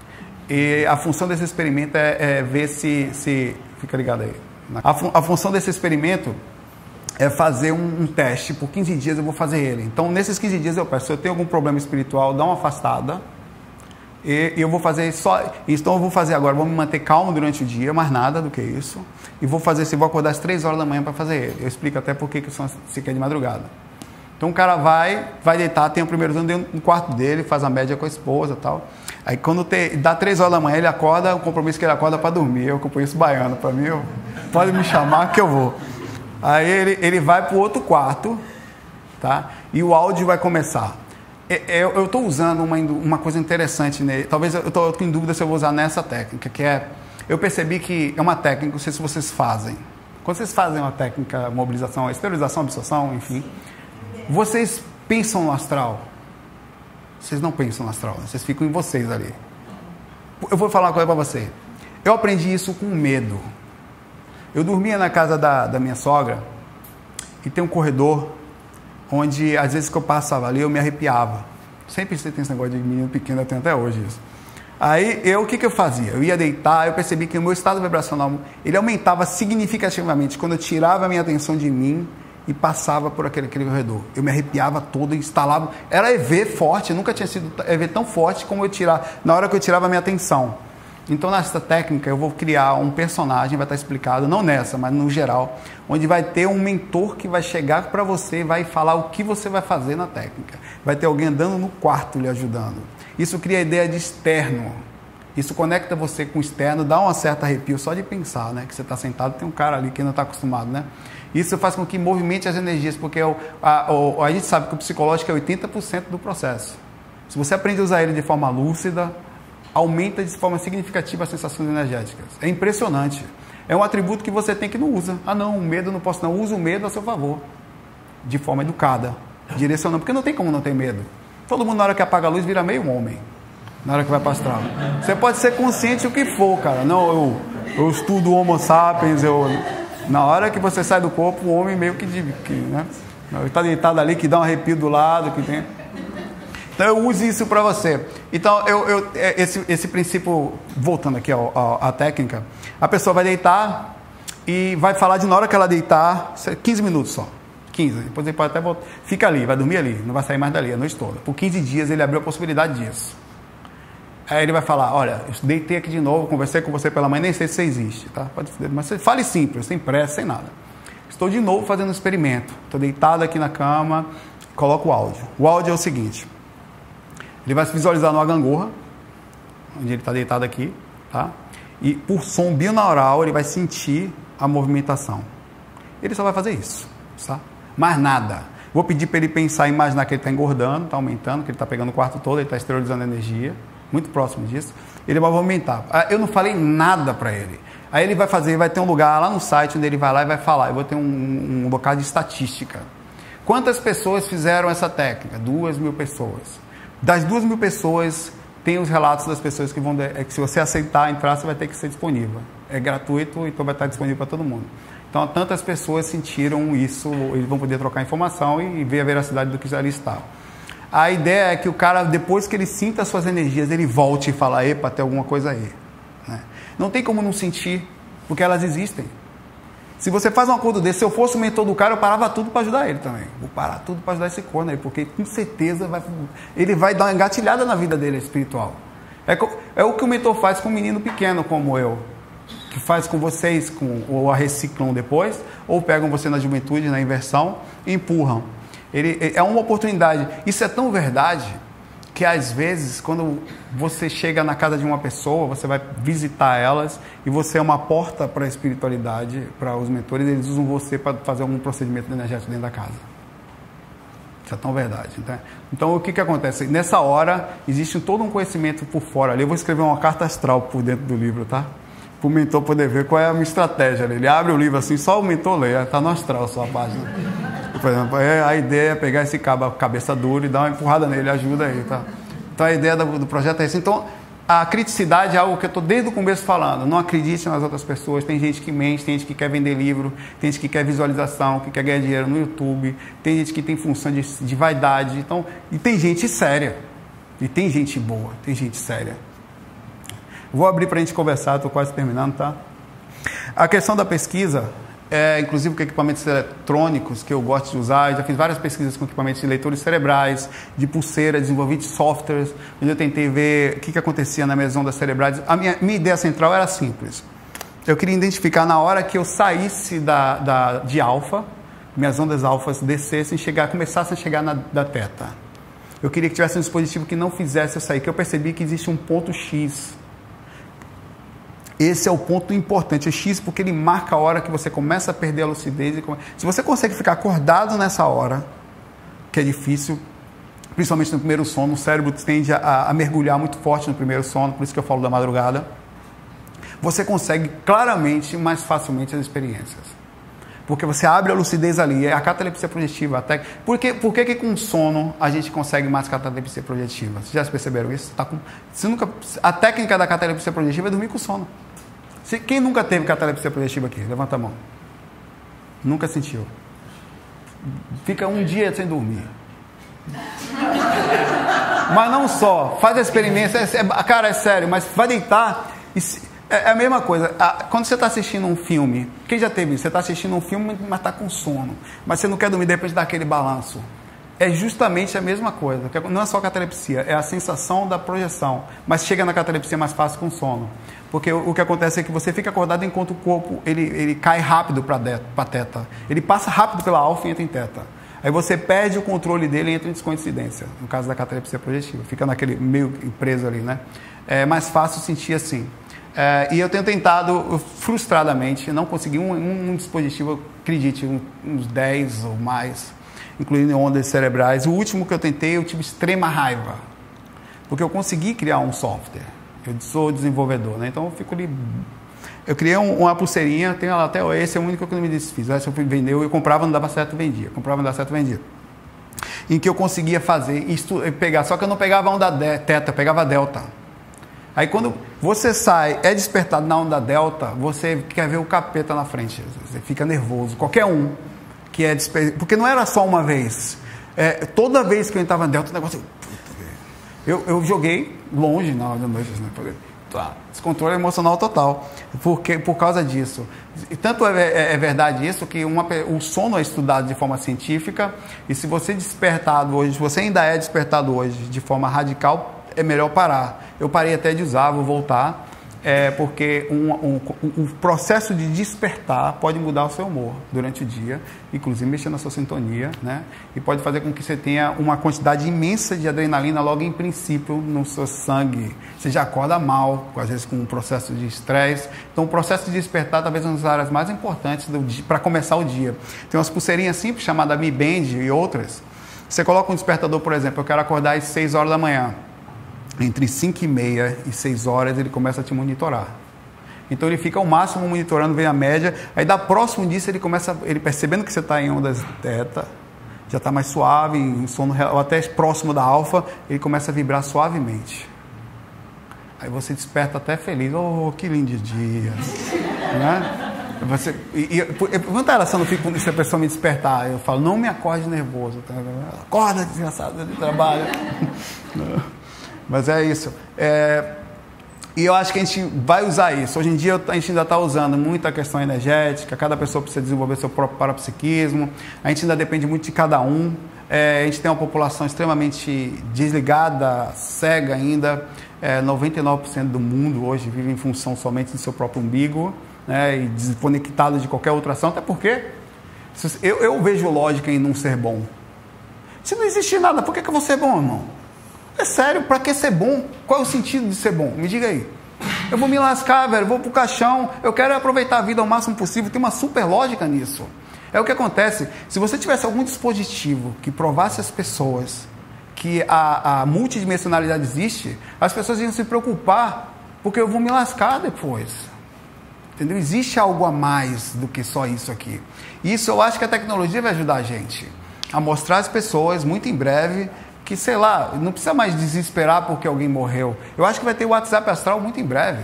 e a função desse experimento é, é ver se, se... Fica ligado aí. A, fun, a função desse experimento é fazer um, um teste. Por quinze dias eu vou fazer ele. Então, nesses quinze dias eu peço, se eu tenho algum problema espiritual, dá uma afastada. E, e eu vou fazer só... Então, eu vou fazer agora, vou me manter calmo durante o dia, mais nada do que isso. E vou fazer, se vou acordar às três horas da manhã para fazer ele. Eu explico até por que se quer de madrugada. Então o cara vai, vai deitar, tem o primeiro turno dentro do quarto dele, faz a média com a esposa e tal. Aí quando te, dá três horas da manhã, ele acorda, o compromisso que ele acorda para dormir. Eu conheço baiano, para mim, eu, pode me chamar que eu vou. Aí ele, ele vai para o outro quarto, tá? E o áudio vai começar. Eu estou usando uma, uma coisa interessante nele, talvez eu estou em dúvida se eu vou usar nessa técnica, que é, eu percebi que é uma técnica, não sei se vocês fazem. Quando vocês fazem uma técnica, mobilização, esterilização, absorção, enfim... Vocês pensam no astral? Vocês não pensam no astral, né? Vocês ficam em vocês ali. Eu vou falar uma coisa para você. Eu aprendi isso com medo. Eu dormia na casa da, da minha sogra e tem um corredor onde, às vezes que eu passava ali, eu me arrepiava. Sempre você tem esse negócio de menino pequeno, eu tenho até hoje isso. Aí, eu, o que, que eu fazia? Eu ia deitar, eu percebi que o meu estado vibracional, ele aumentava significativamente quando eu tirava a minha atenção de mim e passava por aquele, aquele corredor. Eu me arrepiava todo, instalava. Era E V forte, nunca tinha sido E V tão forte como eu tirar, na hora que eu tirava a minha atenção. Então, nessa técnica, eu vou criar um personagem, vai estar explicado, não nessa, mas no geral, onde vai ter um mentor que vai chegar para você e vai falar o que você vai fazer na técnica. Vai ter alguém andando no quarto lhe ajudando. Isso cria a ideia de externo. Isso conecta você com o externo, dá um certo arrepio só de pensar, né? Que você está sentado, tem um cara ali que não está acostumado, né? Isso faz com que movimente as energias, porque o, a, o, a gente sabe que o psicológico é oitenta por cento do processo. Se você aprende a usar ele de forma lúcida, aumenta de forma significativa as sensações energéticas. É impressionante. É um atributo que você tem que não usa. Ah não, o medo não posso não. Usa o medo a seu favor. De forma educada. Direcionando. Porque não tem como não ter medo. Todo mundo na hora que apaga a luz vira meio homem. Na hora que vai para astral. Você pode ser consciente o que for, cara. Não, eu, eu estudo Homo sapiens, eu... Na hora que você sai do corpo, o homem meio que... que né? Ele está deitado ali, que dá um arrepio do lado, que tem... Então eu uso isso para você. Então, eu, eu, esse, esse princípio, voltando aqui à técnica, a pessoa vai deitar e vai falar de na hora que ela deitar, quinze minutos só. quinze, depois ele pode até voltar. Fica ali, vai dormir ali, não vai sair mais dali a noite toda. Por quinze dias ele abriu a possibilidade disso. Aí ele vai falar, olha, eu deitei aqui de novo, conversei com você pela manhã, nem sei se você existe, tá? Pode, mas você fale simples, sem pressa, sem nada. Estou de novo fazendo um experimento. Estou deitado aqui na cama, coloco o áudio. O áudio é o seguinte. Ele vai se visualizar numa gangorra, onde ele está deitado aqui, tá? E por som binaural ele vai sentir a movimentação. Ele só vai fazer isso, tá? Mais nada. Vou pedir para ele pensar, imaginar que ele está engordando, está aumentando, que ele está pegando o quarto todo, ele está esterilizando energia, muito próximo disso. Ele vai movimentar. Eu não falei nada para ele. Aí ele vai fazer, vai ter um lugar lá no site onde ele vai lá e vai falar. Eu vou ter um, um local de estatística. Quantas pessoas fizeram essa técnica? Duas mil pessoas. Das duas mil pessoas, tem os relatos das pessoas que vão... É que se você aceitar entrar, você vai ter que ser disponível. É gratuito, então vai estar disponível para todo mundo. Então, tantas pessoas sentiram isso, eles vão poder trocar informação e ver a veracidade do que já ali está. A ideia é que o cara, depois que ele sinta as suas energias, ele volte e fala, epa, tem alguma coisa aí. Né? Não tem como não sentir, porque elas existem. Se você faz um acordo desse, se eu fosse o mentor do cara, eu parava tudo para ajudar ele também. Vou parar tudo para ajudar esse corno aí, porque com certeza vai, ele vai dar uma engatilhada na vida dele espiritual. É, é o que o mentor faz com um menino pequeno como eu, que faz com vocês, com, ou a reciclam depois, ou pegam você na juventude, na inversão, e empurram. Ele, é uma oportunidade. Isso é tão verdade que às vezes, quando você chega na casa de uma pessoa, você vai visitar elas e você é uma porta para a espiritualidade, para os mentores, eles usam você para fazer algum procedimento energético dentro da casa. Isso é tão verdade. Né? Então, o que, que acontece? Nessa hora, existe todo um conhecimento por fora ali. Eu vou escrever uma carta astral por dentro do livro, tá? Para o mentor poder ver qual é a minha estratégia. Ele abre o livro assim, só o mentor lê, está no astral só a página. Por exemplo, a ideia é pegar esse cabo, cabeça dura e dar uma empurrada nele, ajuda aí, tá? Então a ideia do, do projeto é essa. Então a criticidade é algo que eu estou desde o começo falando. Não acredite nas outras pessoas. Tem gente que mente, tem gente que quer vender livro, tem gente que quer visualização, que quer ganhar dinheiro no YouTube, tem gente que tem função de, de vaidade. Então, e tem gente séria. E tem gente boa, tem gente séria. Vou abrir para a gente conversar, estou quase terminando, tá? A questão da pesquisa, é, inclusive com equipamentos eletrônicos que eu gosto de usar, eu já fiz várias pesquisas com equipamentos de leitores cerebrais, de pulseira, desenvolvi de softwares, onde eu tentei ver o que, que acontecia na minhas ondas cerebrais. A minha, minha ideia central era simples. Eu queria identificar na hora que eu saísse da, da, de alfa, minhas ondas alfas descessem, chegar, começassem a chegar na da teta. Eu queria que tivesse um dispositivo que não fizesse eu sair, que eu percebi que existe um ponto X. Esse é o ponto importante, o X, porque ele marca a hora que você começa a perder a lucidez. E come... Se você consegue ficar acordado nessa hora, que é difícil, principalmente no primeiro sono, o cérebro tende a, a mergulhar muito forte no primeiro sono, por isso que eu falo da madrugada, você consegue claramente, mais facilmente as experiências. Porque você abre a lucidez ali, é a catalepsia projetiva. Até... Por, que, por que que com sono a gente consegue mais catalepsia projetiva? Vocês já perceberam isso? Tá com... Você nunca... A técnica da catalepsia projetiva é dormir com sono. Quem nunca teve catalepsia projetiva aqui? Levanta a mão. Nunca sentiu. Fica um dia sem dormir. Mas não só. Faz a experiência. É, é, cara, é sério, mas vai deitar. E se, é, é a mesma coisa. A, quando você está assistindo um filme, quem já teve isso? Você está assistindo um filme, mas está com sono. Mas você não quer dormir depois de dar aquele balanço. É justamente a mesma coisa. Não é só catalepsia, é a sensação da projeção. Mas chega na catalepsia mais fácil com sono. Porque o, o que acontece é que você fica acordado enquanto o corpo ele, ele cai rápido para a teta. Ele passa rápido pela alfa e entra em teta. Aí você perde o controle dele e entra em descoincidência. No caso da catalepsia projetiva. Fica naquele meio preso ali, né? É mais fácil sentir assim. É, e eu tenho tentado, frustradamente, não consegui um, um, um dispositivo, acredite, um, uns dez ou mais, incluindo ondas cerebrais. O último que eu tentei, eu tive extrema raiva. Porque eu consegui criar um software. Eu sou desenvolvedor, né? Então eu fico ali... Eu criei um, uma pulseirinha, tenho ela até hoje, esse é o único que eu não me desfiz. Essa eu fui vender, eu comprava, não dava certo, vendia. Comprava, não dava certo, vendia. Em que eu conseguia fazer, estu, pegar, só que eu não pegava a onda teta, eu pegava a delta. Aí quando você sai, é despertado na onda delta, você quer ver o capeta na frente. Você fica nervoso. Qualquer um que é desper... porque não era só uma vez. É, toda vez que eu entrava dentro do negócio, eu, eu joguei longe na hora da noite, né? Tá, descontrole emocional total, porque, por causa disso. E tanto é, é, é verdade isso, que uma, o sono é estudado de forma científica, e se você despertado hoje, se você ainda é despertado hoje de forma radical, é melhor parar. Eu parei até de usar, vou voltar, é, porque um, um, um, um processo de despertar pode mudar o seu humor durante o dia, inclusive mexer na sua sintonia, né? E pode fazer com que você tenha uma quantidade imensa de adrenalina logo em princípio no seu sangue. Você já acorda mal, às vezes com um processo de estresse. Então o processo de despertar talvez é uma das áreas mais importantes para começar o dia. Tem umas pulseirinhas simples chamadas Mi Band e outras. Você coloca um despertador, por exemplo, eu quero acordar às seis horas da manhã. Entre cinco e meia e seis horas ele começa a te monitorar. Então ele fica ao máximo monitorando, vem a média, aí da próximo disso ele começa, ele percebendo que você está em ondas teta, já está mais suave, em sono ou até próximo da alfa, ele começa a vibrar suavemente. Aí você desperta até feliz, oh, que lindo dia, né? Você, e, e, pergunta ela se eu não fico, se a pessoa me despertar, eu falo, não me acorde nervoso, tá? Acorda, desgraçado, de trabalho. Mas é isso. É, e eu acho que a gente vai usar isso. Hoje em dia a gente ainda está usando muita questão energética, cada pessoa precisa desenvolver seu próprio parapsiquismo, a gente ainda depende muito de cada um. É, a gente tem uma população extremamente desligada, cega ainda. É, noventa e nove por cento do mundo hoje vive em função somente do seu próprio umbigo, né, e desconectado de qualquer outra ação, até porque eu, eu vejo lógica em não ser bom. Se não existe nada, por que, que eu vou ser bom, irmão? É sério, pra que ser bom? Qual é o sentido de ser bom? Me diga aí. Eu vou me lascar, velho, vou pro caixão, eu quero aproveitar a vida ao máximo possível, tem uma super lógica nisso. É o que acontece, se você tivesse algum dispositivo que provasse às pessoas que a, a multidimensionalidade existe, as pessoas iam se preocupar, porque eu vou me lascar depois. Entendeu? Existe algo a mais do que só isso aqui. E isso eu acho que a tecnologia vai ajudar a gente a mostrar às pessoas, muito em breve, que, sei lá, não precisa mais desesperar porque alguém morreu. Eu acho que vai ter o WhatsApp astral muito em breve.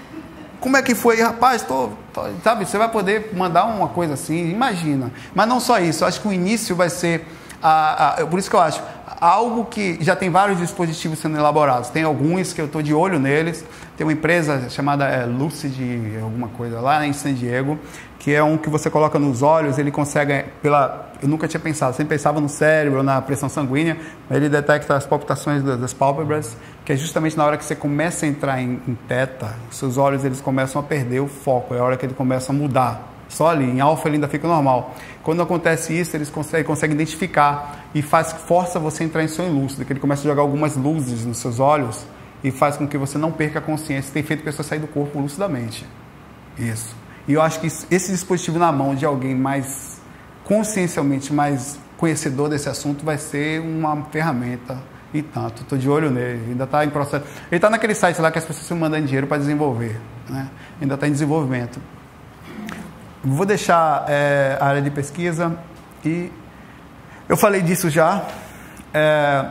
Como é que foi? Rapaz, tô, tô, sabe, você vai poder mandar uma coisa assim, imagina. Mas não só isso, eu acho que o início vai ser, a, a, por isso que eu acho, algo que já tem vários dispositivos sendo elaborados. Tem alguns que eu estou de olho neles. Tem uma empresa chamada é, Lucid, alguma coisa lá, né, em San Diego, que é um que você coloca nos olhos, ele consegue, pela, eu nunca tinha pensado, sempre pensava no cérebro, na pressão sanguínea, ele detecta as palpitações das, das pálpebras, que é justamente na hora que você começa a entrar em, em teta, seus olhos eles começam a perder o foco, é a hora que ele começa a mudar. Só ali, em alfa ele ainda fica normal. Quando acontece isso, eles conseguem, conseguem identificar e faz, força você a entrar em sonho lúcido, que ele começa a jogar algumas luzes nos seus olhos e faz com que você não perca a consciência. Tem feito a pessoa sair do corpo lucidamente. Isso. E eu acho que esse dispositivo na mão de alguém mais consciencialmente, mais conhecedor desse assunto, vai ser uma ferramenta e tanto. Estou de olho nele, ainda está em processo. Ele está naquele site lá que as pessoas se mandam dinheiro para desenvolver, né? Ainda está em desenvolvimento. Vou deixar é, a área de pesquisa e eu falei disso já. É,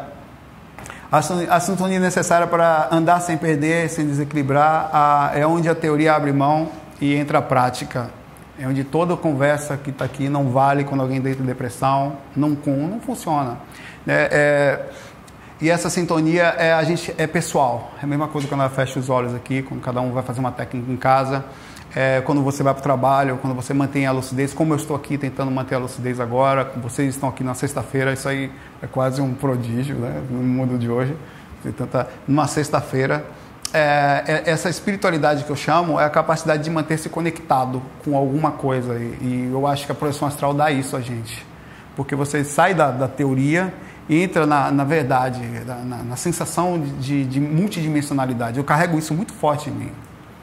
a sintonia necessária para andar sem perder, sem desequilibrar, a, é onde a teoria abre mão e entra a prática. É onde toda conversa que está aqui não vale quando alguém deita em depressão, não, não funciona. É, é, e essa sintonia é, a gente, é pessoal. É a mesma coisa quando ela fecha os olhos aqui, quando cada um vai fazer uma técnica em casa. É, quando você vai para o trabalho, quando você mantém a lucidez, como eu estou aqui tentando manter a lucidez agora, vocês estão aqui na sexta-feira, isso aí é quase um prodígio, né, no mundo de hoje, tenta, numa sexta-feira. É, é, essa espiritualidade que eu chamo é a capacidade de manter-se conectado com alguma coisa, e, e eu acho que a projeção astral dá isso a gente, porque você sai da, da teoria e entra na, na verdade, na, na sensação de, de multidimensionalidade. Eu carrego isso muito forte em mim.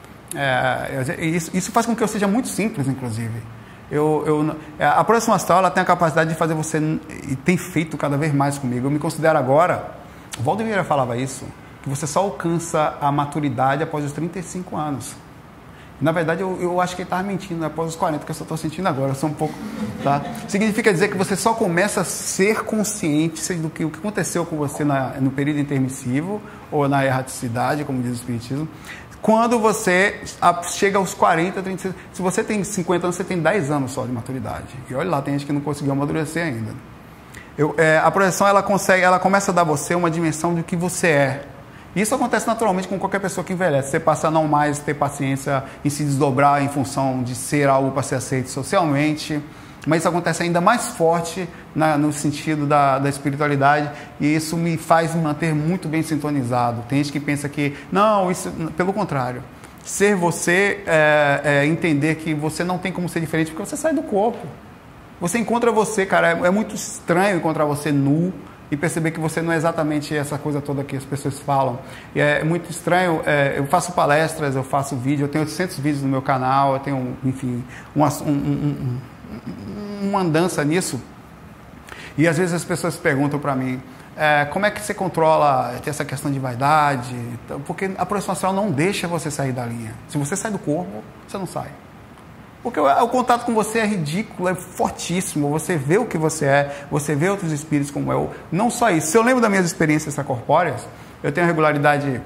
É, isso, isso faz com que eu seja muito simples, inclusive. Eu, eu, a projeção astral ela tem a capacidade de fazer você, e tem feito cada vez mais comigo. Eu me considero agora, o Valdomiro falava isso, que você só alcança a maturidade após os trinta e cinco anos. Na verdade, eu, eu acho que ele estava mentindo, né? Após os quarenta, que eu só estou sentindo agora, eu sou um pouco... Tá? Significa dizer que você só começa a ser consciente do que, o que aconteceu com você na, no período intermissivo, ou na erraticidade, como diz o Espiritismo, quando você chega aos quarenta, trinta, se você tem cinquenta anos, você tem dez anos só de maturidade. E olha lá, tem gente que não conseguiu amadurecer ainda. Eu, é, a projeção, ela, consegue, ela começa a dar a você uma dimensão do que você é. Isso acontece naturalmente com qualquer pessoa que envelhece. Você passa a não mais ter paciência em se desdobrar em função de ser algo para ser aceito socialmente. Mas isso acontece ainda mais forte na, no sentido da, da espiritualidade, e isso me faz me manter muito bem sintonizado. Tem gente que pensa que, não, isso, pelo contrário. Ser você é, é entender que você não tem como ser diferente, porque você sai do corpo. Você encontra você, cara, é, é muito estranho encontrar você nu e perceber que você não é exatamente essa coisa toda que as pessoas falam. E é muito estranho, é, eu faço palestras, eu faço vídeo, eu tenho oitocentos vídeos no meu canal, eu tenho, enfim, um, um, um, um, uma andança nisso. E às vezes as pessoas perguntam para mim, é, como é que você controla essa questão de vaidade? Porque a projeção astral não deixa você sair da linha. Se você sai do corpo, você não sai. Porque o, o contato com você é ridículo, é fortíssimo. Você vê o que você é, você vê outros espíritos como eu. Não só isso. Se eu lembro das minhas experiências extracorpóreas, eu tenho regularidade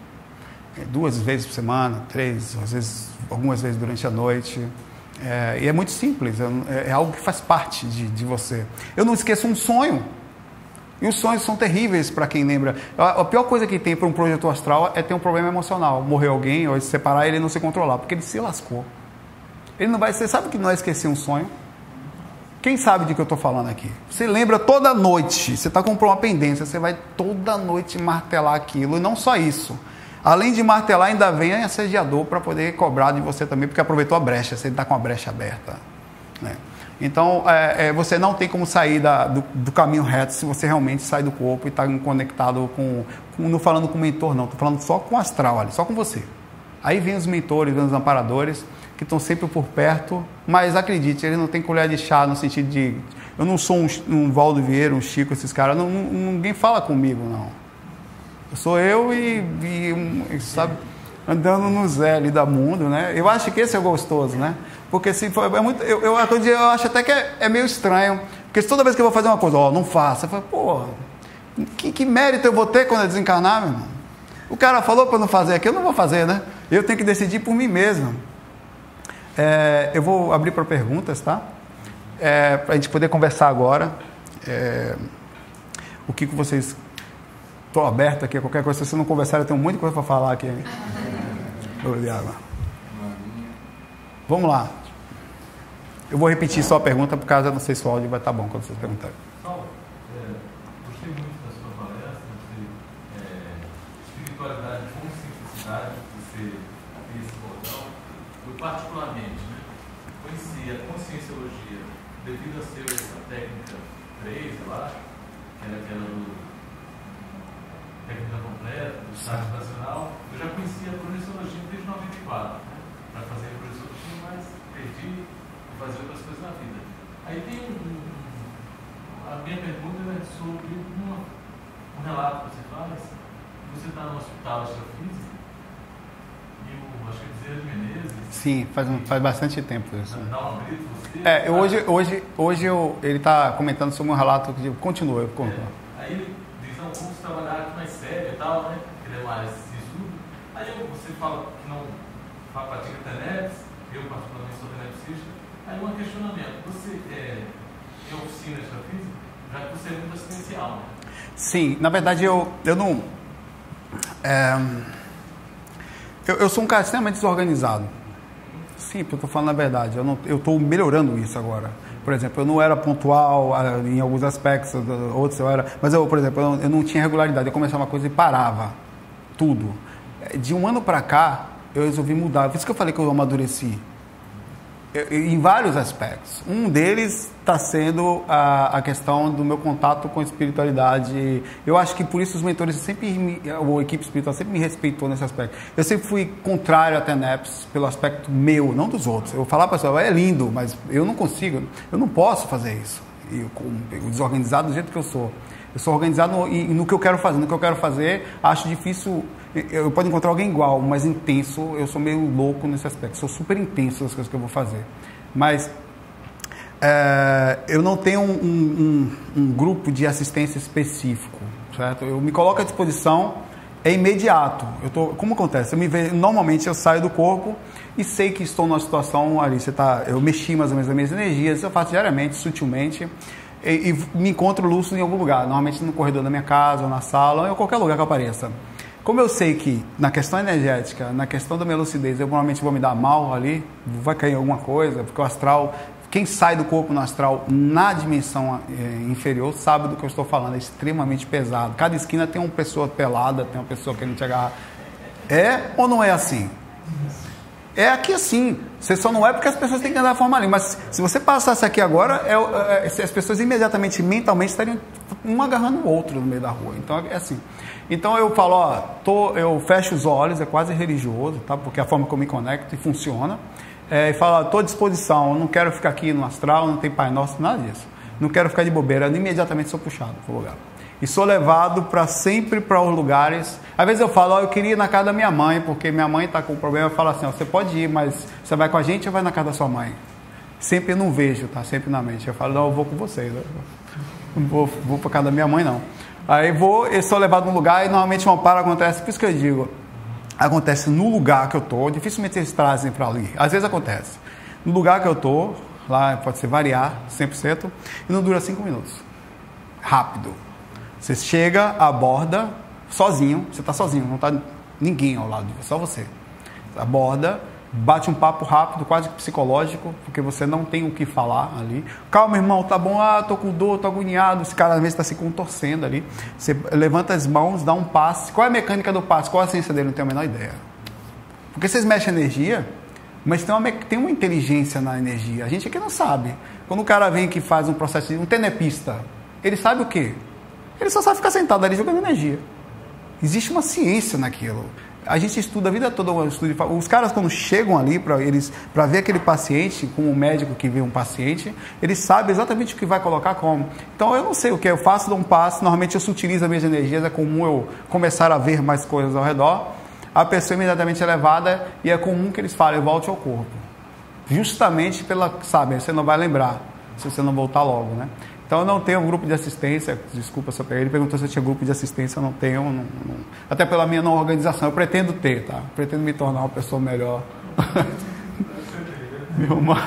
duas vezes por semana, três, às vezes, algumas vezes durante a noite. É, e é muito simples, é, é algo que faz parte de, de você. Eu não esqueço um sonho. E os sonhos são terríveis para quem lembra. A, a pior coisa que tem para um projetor astral é ter um problema emocional. Morrer alguém, ou se separar, ele não se controlar, porque ele se lascou. Ele não vai, você sabe que não é esquecer um sonho? Quem sabe de que eu estou falando aqui? Você lembra toda noite, você está com uma pendência, você vai toda noite martelar aquilo, e não só isso. Além de martelar, ainda vem assediador para poder cobrar de você também, porque aproveitou a brecha, você está com a brecha aberta. Né? Então, é, é, você não tem como sair da, do, do caminho reto se você realmente sai do corpo e está conectado com, com... Não falando com o mentor, não, estou falando só com o astral, ali, só com você. Aí vem os mentores, vem os amparadores, que estão sempre por perto, mas acredite, eles não têm colher de chá no sentido de... Eu não sou um, um Valdo Vieira, um Chico, esses caras, não, não, ninguém fala comigo, não. Eu sou eu e, e sabe, andando no Zé ali da mundo, né? Eu acho que esse é o gostoso, né? Porque se for, é muito, eu, eu, eu acho até que é, é meio estranho, porque toda vez que eu vou fazer uma coisa, ó, não faça, eu falo, pô, que, que mérito eu vou ter quando eu desencarnar, meu irmão? O cara falou para não fazer aqui, eu não vou fazer, né? Eu tenho que decidir por mim mesmo. É, eu vou abrir para perguntas, tá? É, para a gente poder conversar agora. É, o que, que vocês... Estou aberto aqui a qualquer coisa. Se vocês não conversarem, eu tenho muita coisa para falar aqui. Vou beber água. Vamos lá. Eu vou repetir só a pergunta, por causa, eu não sei se o áudio vai estar bom quando vocês perguntarem. Paulo, é, gostei muito da sua palestra, de é, espiritualidade com simplicidade, você tem esse botão. Eu particularmente, né, conheci a conscienciologia devido a ser essa técnica três, eu acho, que era aquela do técnica completa, do estágio racional. Eu já conhecia a projeciologia desde noventa e quatro, né, para fazer a projeciologia, mas perdi e fazer outras coisas na vida. Aí tem um, um, a minha pergunta é sobre uma, um relato que você faz. Você está no hospital astrofísica e o, acho que é Bezerra de Menezes. Sim, faz, faz bastante tempo isso. Dá um grito, você. É, eu, hoje, hoje, hoje eu, ele está comentando sobre um relato que continua, eu conto. É, aí ele diz, não, vamos trabalhar aqui mais sério e tal, né? Ele é mais estudo. Aí eu, você fala que não pratica TENEPS, eu particularmente sou tenepsista. Aí um questionamento, você é, tem oficina extrafísica, já que você é muito assistencial, né? Sim, na verdade eu, eu não... É, eu, eu sou um cara extremamente desorganizado. Sim, eu estou falando a verdade, eu estou melhorando isso agora. Por exemplo, eu não era pontual em alguns aspectos, outros eu era... Mas, eu, por exemplo, eu, eu não tinha regularidade, eu começava uma coisa e parava tudo. De um ano para cá, eu resolvi mudar. Por isso que eu falei que eu amadureci. Em vários aspectos. Um deles está sendo a, a questão do meu contato com a espiritualidade. Eu acho que por isso os mentores sempre, me, a equipe espiritual sempre me respeitou nesse aspecto. Eu sempre fui contrário a TENEPS pelo aspecto meu, não dos outros. Eu falava para a pessoa, é lindo, mas eu não consigo, eu não posso fazer isso. E eu, eu, desorganizado do jeito que eu sou. Eu sou organizado no, no que eu quero fazer. No que eu quero fazer, acho difícil... Eu posso encontrar alguém igual, mas intenso. Eu sou meio louco nesse aspecto. Sou super intenso nas coisas que eu vou fazer. Mas é, eu não tenho um, um, um grupo de assistência específico, certo? Eu me coloco à disposição é imediato. Eu tô, como acontece? Eu me vejo, normalmente eu saio do corpo e sei que estou numa situação ali, você tá, eu mexi mais ou menos as minhas energias, eu faço diariamente, sutilmente, e, e me encontro lúcido em algum lugar, normalmente no corredor da minha casa, ou na sala, ou em qualquer lugar que apareça. Como eu sei que na questão energética, na questão da minha lucidez, eu provavelmente vou me dar mal ali, vai cair alguma coisa, porque o astral, quem sai do corpo no astral na dimensão é, inferior sabe do que eu estou falando, é extremamente pesado. Cada esquina tem uma pessoa pelada, tem uma pessoa querendo te agarrar. É ou não é assim? É aqui assim. Você só não é porque as pessoas têm que andar da forma ali. Mas se você passasse aqui agora, é, é, as pessoas imediatamente, mentalmente, estariam um agarrando o outro no meio da rua. Então é assim. Então eu falo, ó, tô, eu fecho os olhos, é quase religioso, tá? Porque é a forma como eu me conecto e funciona. É, e falo, estou à disposição, eu não quero ficar aqui no astral, não tem Pai Nosso, nada disso. Não quero ficar de bobeira, eu imediatamente sou puxado para o lugar. E sou levado para sempre para os lugares. Às vezes eu falo, ó, eu queria ir na casa da minha mãe, porque minha mãe está com um problema. Eu falo assim, ó, você pode ir, mas você vai com a gente ou vai na casa da sua mãe? Sempre eu não vejo, tá? Sempre na mente. Eu falo, não, eu vou com vocês. Eu não vou, vou para casa da minha mãe, não. Aí vou, eu sou levado num lugar e normalmente uma para acontece, por isso que eu digo, acontece no lugar que eu estou, dificilmente eles trazem para ali, às vezes acontece, no lugar que eu estou, lá pode ser variar, cem por cento, e não dura cinco minutos, rápido, você chega, aborda, sozinho, você está sozinho, não está ninguém ao lado de você, só você, aborda, bate um papo rápido, quase psicológico, porque você não tem o que falar ali. Calma, irmão, tá bom, ah, tô com dor, tô agoniado. Esse cara às vezes está se contorcendo ali. Você levanta as mãos, dá um passe. Qual é a mecânica do passe? Qual é a ciência dele? Não tenho a menor ideia. Porque vocês mexem energia, mas tem uma, tem uma inteligência na energia. A gente aqui não sabe. Quando o cara vem que faz um processo, de um tenepista, ele sabe o quê? Ele só sabe ficar sentado ali jogando energia. Existe uma ciência naquilo. A gente estuda a vida toda, os caras quando chegam ali para eles para ver aquele paciente, como um médico que vê um paciente, eles sabem exatamente o que vai colocar como. Então eu não sei o que eu faço, dou um passo, normalmente eu sutilizo as minhas energias, é comum eu começar a ver mais coisas ao redor, a pessoa é imediatamente elevada e é comum que eles falem, volte ao corpo. Justamente pela, sabe, você não vai lembrar se você não voltar logo, né? Então eu não tenho um grupo de assistência, desculpa se eu peguei, ele perguntou se eu tinha grupo de assistência, eu não tenho, não, não, até pela minha não organização, eu pretendo ter, tá? Pretendo me tornar uma pessoa melhor. uma...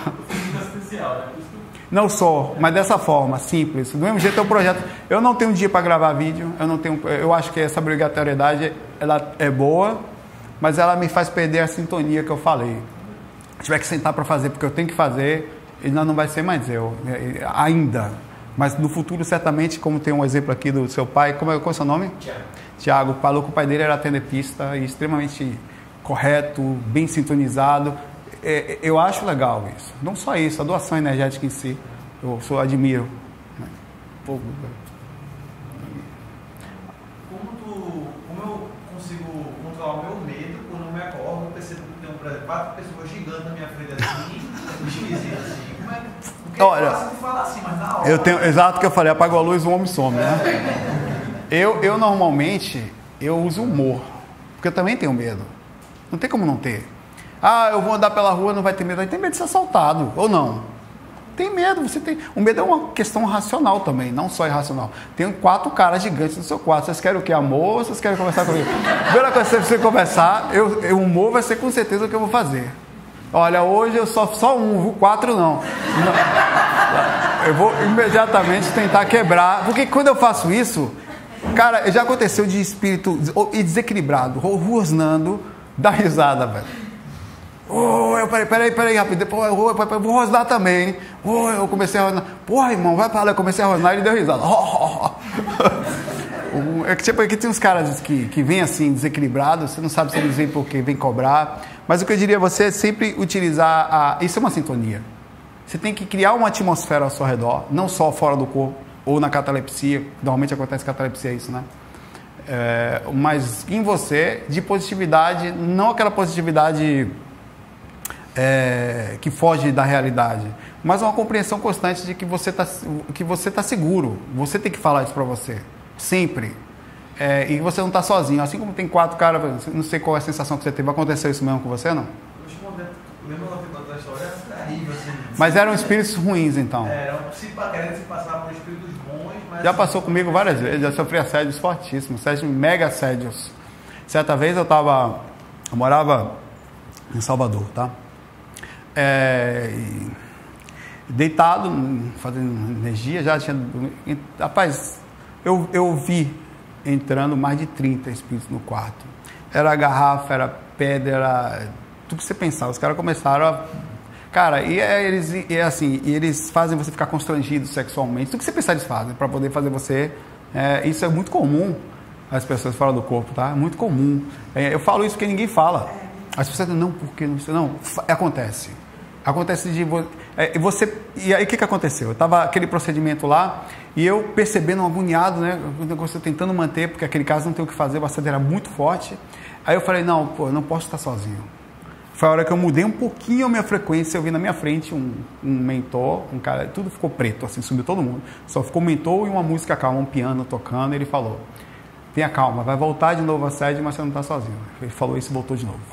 Não sou, mas dessa forma, simples. Do mesmo jeito é um projeto, eu não tenho um dia para gravar vídeo, eu não tenho, eu acho que essa obrigatoriedade, ela é boa, mas ela me faz perder a sintonia que eu falei. Se tiver que sentar para fazer porque eu tenho que fazer, ele não vai ser mais eu, ainda. Mas no futuro, certamente, como tem um exemplo aqui do seu pai, como é, qual é o seu nome? Tiago. Tiago, falou que o pai dele era tenepista e extremamente correto, bem sintonizado. É, eu acho legal isso. Não só isso, a doação energética em si, eu sou, admiro. Como, tu, como eu consigo controlar o meu medo quando eu me acordo, eu percebo que tem, por exemplo, quatro pessoas gigantes na minha frente assim, esquisito assim. Como é que... Olha, falar assim, mas na hora... eu tenho, exato que eu falei, apagou a luz, o homem some, né? Eu, eu normalmente, eu uso humor, porque eu também tenho medo. Não tem como não ter. Ah, eu vou andar pela rua, não vai ter medo. Vai ter medo de ser assaltado, ou não? Tem medo, você tem... O medo é uma questão racional também, não só irracional. Tem quatro caras gigantes no seu quarto. Vocês querem o quê? Amor ou vocês querem conversar comigo? Primeira coisa que você conversar, eu, eu, o humor vai ser com certeza o que eu vou fazer. Olha, hoje eu só, só um, viu? Quatro não. não. Eu vou imediatamente tentar quebrar. Porque quando eu faço isso, cara, já aconteceu de espírito desequilibrado, rosnando, dá risada, velho. Oh, eu peraí, peraí, peraí, rápido. Depois eu vou, eu vou rosnar também. Oh, eu comecei a rosnar. Porra, irmão, vai pra lá. Eu comecei a rosnar e ele deu risada. Oh, oh, oh. É que tipo, aqui tem uns caras que, que vêm assim, desequilibrados. Você não sabe se eles vêm porque vêm cobrar. Mas o que eu diria a você é sempre utilizar a... Isso é uma sintonia. Você tem que criar uma atmosfera ao seu redor, não só fora do corpo, ou na catalepsia. Normalmente acontece catalepsia, é isso, né? É, mas em você, de positividade, não aquela positividade é, que foge da realidade, mas uma compreensão constante de que você está que você tá seguro. Você tem que falar isso para você, sempre. É, e você não está sozinho. Assim como tem quatro caras, não sei qual é a sensação que você teve. Aconteceu isso mesmo com você, não? Lembra da história? É terrível, assim. Mas eram espíritos ruins, então? Eram, se querendo se passar por espíritos bons, mas... Já passou comigo várias vezes, já sofri assédios fortíssimos, assédios, mega assédios. Certa vez eu estava, eu morava em Salvador, tá? É, deitado, fazendo energia, já tinha... Rapaz, eu, eu vi entrando mais de trinta espíritos no quarto. Era garrafa, era pedra, era tudo que você pensava. Os caras começaram a... Cara, e é, eles, e é assim, e eles fazem você ficar constrangido sexualmente. Tudo que você pensar eles fazem, para poder fazer você... É, isso é muito comum, as pessoas falam do corpo, tá? É muito comum. É, eu falo isso porque ninguém fala. As pessoas dizem, não, porque não sei. Não, acontece. Acontece de é, você. E aí o que, que aconteceu? Eu estava aquele procedimento lá e eu percebendo um agoniado, né? O negócio eu tentando manter, porque aquele caso não tem o que fazer, o assédio era muito forte. Aí eu falei, não, pô, eu não posso estar sozinho. Foi a hora que eu mudei um pouquinho a minha frequência. Eu vi na minha frente um, um mentor, um cara, tudo ficou preto, assim, sumiu todo mundo. Só ficou um mentor e uma música calma, um piano tocando. E ele falou, tenha calma, vai voltar de novo a sede, mas você não está sozinho. Ele falou isso e voltou de novo.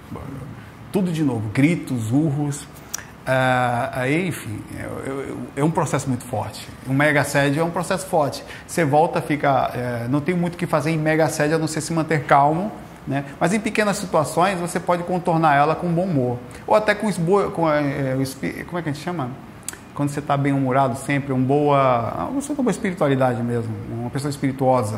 Tudo de novo, gritos, urros. Uh, aí, enfim, é, é um processo muito forte. Um mega assédio é um processo forte. Você volta, fica... É, não tem muito o que fazer em mega assédio, a não ser se manter calmo, né? Mas em pequenas situações, você pode contornar ela com bom humor. Ou até com... Esbo, com é, é, como é que a gente chama? Quando você está bem humorado sempre, um boa... Uma boa espiritualidade mesmo, uma pessoa espirituosa.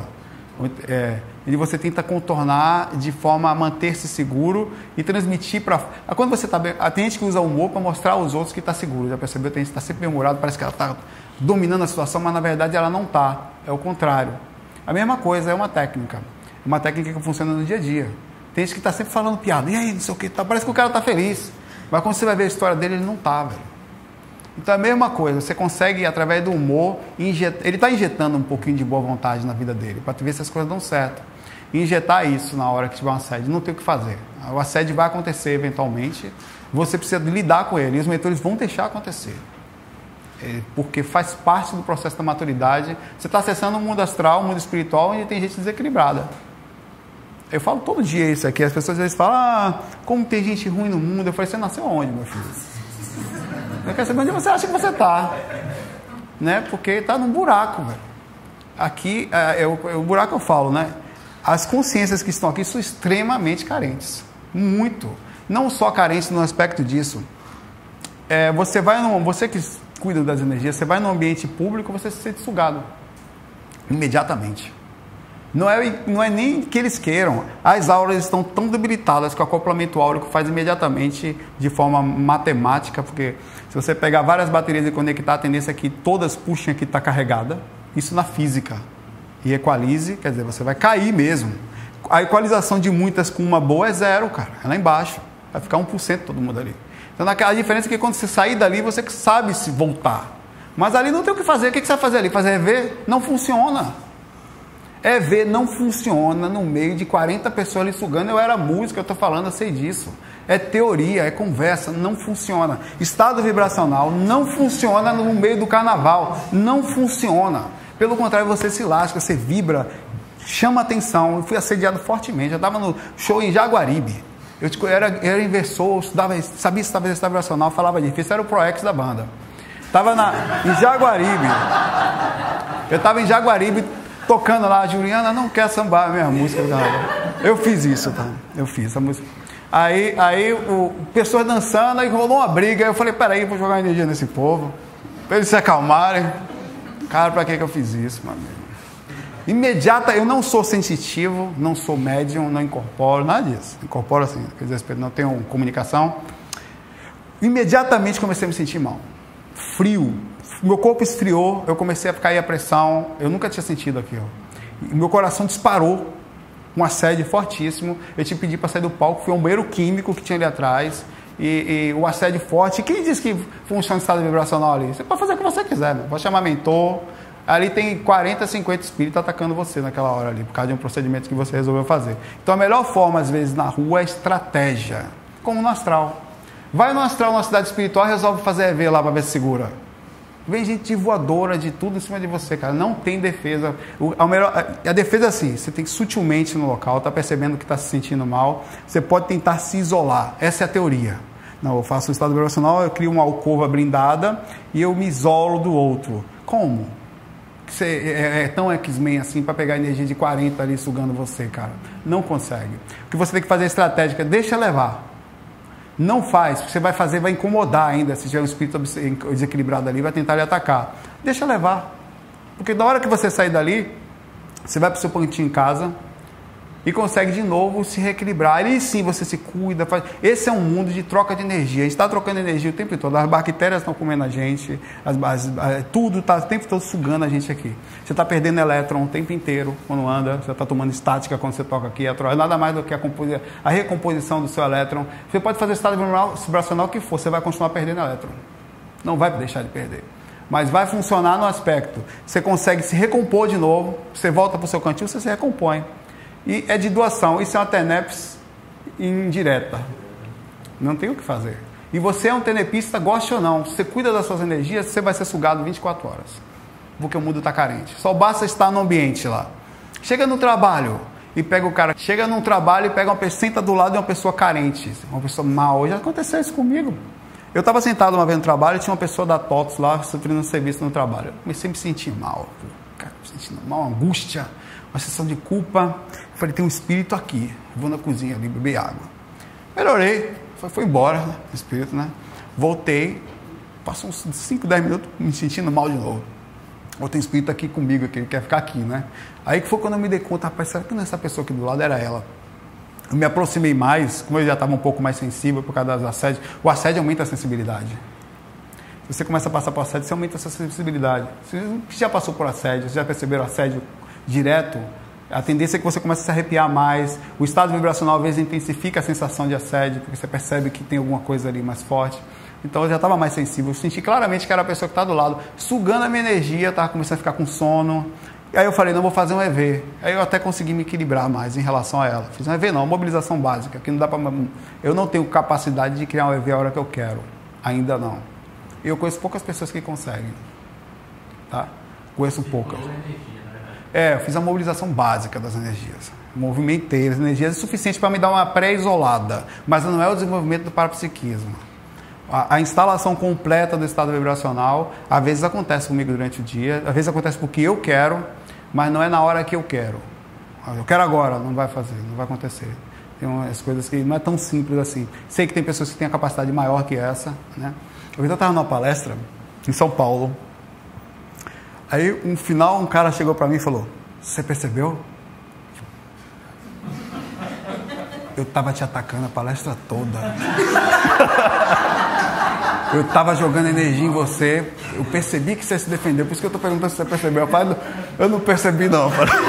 É, e você tenta contornar de forma a manter-se seguro e transmitir para... Quando você está bem... Tem gente que usa o humor para mostrar aos outros que está seguro. Já percebeu? Tem gente que está sempre bem humorado, parece que ela está dominando a situação, mas na verdade ela não está. É o contrário. A mesma coisa, é uma técnica. É uma técnica que funciona no dia a dia. Tem gente que está sempre falando piada. E aí, não sei o que. Tá, parece que o cara está feliz. Mas quando você vai ver a história dele, ele não está, velho. Então é a mesma coisa, você consegue, através do humor, injetar, ele está injetando um pouquinho de boa vontade na vida dele, para ver se as coisas dão certo. Injetar isso na hora que tiver um assédio, não tem o que fazer. O assédio vai acontecer eventualmente, você precisa lidar com ele, e os mentores vão deixar acontecer. É, porque faz parte do processo da maturidade. Você está acessando o mundo astral, o mundo espiritual, onde tem gente desequilibrada. Eu falo todo dia isso aqui, as pessoas às vezes falam, ah, como tem gente ruim no mundo. Eu falei, você nasceu onde, meu filho? Eu quero saber onde você acha que você está, né? Porque está num buraco, velho. Aqui, é, é, o, é o buraco eu falo, né? As consciências que estão aqui são extremamente carentes, muito. Não só carentes no aspecto disso. É, você vai no, você que cuida das energias, você vai no ambiente público, você se sente sugado imediatamente. Não é, não é nem que eles queiram. As auras estão tão debilitadas que o acoplamento áureo faz imediatamente de forma matemática, porque se você pegar várias baterias e conectar, a tendência é que todas puxem a que está carregada. Isso na física. E equalize, quer dizer, você vai cair mesmo. A equalização de muitas com uma boa é zero, cara. É lá embaixo. Vai ficar um por cento todo mundo ali. Então a diferença é que quando você sair dali, você sabe se voltar. Mas ali não tem o que fazer. O que você vai fazer ali? Fazer ver? Não funciona. É ver, não funciona no meio de quarenta pessoas ali sugando. Eu era músico, eu estou falando, eu sei disso. É teoria, é conversa, não funciona. Estado vibracional não funciona no meio do carnaval. Não funciona. Pelo contrário, você se lasca, você vibra, chama atenção. Eu fui assediado fortemente. Eu estava no show em Jaguaribe. Eu, eu era, era inversor, eu estudava, sabia se estava em estado vibracional, falava difícil. Era o Proex da banda. Estava em Jaguaribe. Eu estava em Jaguaribe, tocando lá, a Juliana não quer sambar a minha música. Eu fiz isso, tá? Eu fiz essa música. Aí, aí o, pessoas dançando, aí rolou uma briga. Aí eu falei, peraí, vou jogar energia nesse povo, pra eles se acalmarem. Cara, pra que que eu fiz isso, meu amigo? Imediata, eu não sou sensitivo, não sou médium, não incorporo, nada disso. Incorporo assim, quer dizer, não tenho comunicação. Imediatamente comecei a me sentir mal. Frio. Meu corpo esfriou, eu comecei a cair a pressão, eu nunca tinha sentido aquilo. Meu coração disparou, um assédio fortíssimo. Eu te pedi para sair do palco, foi um banheiro químico que tinha ali atrás, e, e o assédio forte. Quem disse que funciona o estado vibracional ali? Você pode fazer o que você quiser, meu. Pode chamar mentor. Ali tem quarenta, cinquenta espíritos atacando você naquela hora ali, por causa de um procedimento que você resolveu fazer. Então a melhor forma, às vezes, na rua é estratégia, como no astral. Vai no astral, na cidade espiritual, resolve fazer E V lá para ver se segura. Vem gente de voadora, de tudo em cima de você, cara. Não tem defesa. O, a, melhor, a, a defesa é assim, você tem que sutilmente no local, tá percebendo que está se sentindo mal, você pode tentar se isolar. Essa é a teoria. Não, eu faço um estado vibracional, eu crio uma alcova blindada e eu me isolo do outro. Como? que você é, é tão X-Men assim para pegar energia de quarenta ali sugando você, cara. Não consegue. O que você tem que fazer é estratégica, deixa levar. Não faz, porque você vai fazer, vai incomodar ainda. Se tiver um espírito desequilibrado ali, vai tentar lhe atacar. Deixa levar. Porque da hora que você sair dali, você vai para o seu pontinho em casa e consegue de novo se reequilibrar. Aí sim você se cuida. Faz... Esse é um mundo de troca de energia. A gente está trocando energia o tempo todo. As bactérias estão comendo a gente, as, as, tudo está o tempo todo sugando a gente aqui. Você está perdendo elétron o tempo inteiro quando anda. Você está tomando estática quando você toca aqui. É nada mais do que a, compos... a recomposição do seu elétron. Você pode fazer estado vibracional que for, você vai continuar perdendo elétron. Não vai deixar de perder. Mas vai funcionar no aspecto. Você consegue se recompor de novo. Você volta para o seu cantinho, você se recompõe. E é de doação, isso é uma TENEPS indireta. Não tem o que fazer. E você é um tenepista, goste ou não, você cuida das suas energias, você vai ser sugado vinte e quatro horas. Porque o mundo está carente. Só basta estar no ambiente lá. Chega no trabalho e pega o cara, chega num trabalho e pega uma pessoa, senta do lado de uma pessoa carente, uma pessoa mal. Já aconteceu isso comigo. Eu estava sentado uma vez no trabalho e tinha uma pessoa da T O T S lá, sofrendo um serviço no trabalho. Eu comecei a me sentir mal. Cara, me sentindo mal, uma angústia, uma sensação de culpa. Eu falei, tem um espírito aqui. Vou na cozinha ali beber água. Melhorei. Foi, foi embora, né? O espírito, né? Voltei. Passou uns cinco, dez minutos me sentindo mal de novo. Ou tem espírito aqui comigo, que ele quer ficar aqui, né? Aí que foi quando eu me dei conta, rapaz, será que não é essa pessoa aqui do lado? Era ela. Eu me aproximei mais, como eu já estava um pouco mais sensível por causa das assédios. O assédio aumenta a sensibilidade. Se você começa a passar por assédio, você aumenta a sua sensibilidade. Se você já passou por assédio, você já perceberam assédio direto, a tendência é que você comece a se arrepiar mais. O estado vibracional às vezes intensifica a sensação de assédio, porque você percebe que tem alguma coisa ali mais forte. Então eu já estava mais sensível. Eu senti claramente que era a pessoa que está do lado, sugando a minha energia, estava começando a ficar com sono. Aí eu falei, não, vou fazer um E V. Aí eu até consegui me equilibrar mais em relação a ela. Fiz um E V não, uma mobilização básica, que não dá para... Eu não tenho capacidade de criar um E V a hora que eu quero. Ainda não. Eu conheço poucas pessoas que conseguem. Tá? Conheço poucas. É, eu fiz a mobilização básica das energias. Movimentei as energias, é suficiente para me dar uma pré-isolada. Mas não é o desenvolvimento do parapsiquismo. A, a instalação completa do estado vibracional, às vezes acontece comigo durante o dia, às vezes acontece porque eu quero, mas não é na hora que eu quero. Eu quero agora, não vai fazer, não vai acontecer. Tem umas coisas que não é tão simples assim. Sei que tem pessoas que têm a capacidade maior que essa, né? Eu estava numa palestra em São Paulo. Aí, no final, um cara chegou para mim e falou, você percebeu? Eu estava te atacando a palestra toda. Eu estava jogando energia em você. Eu percebi que você se defendeu. Por isso que eu estou perguntando se você percebeu. Eu falei, eu não percebi não.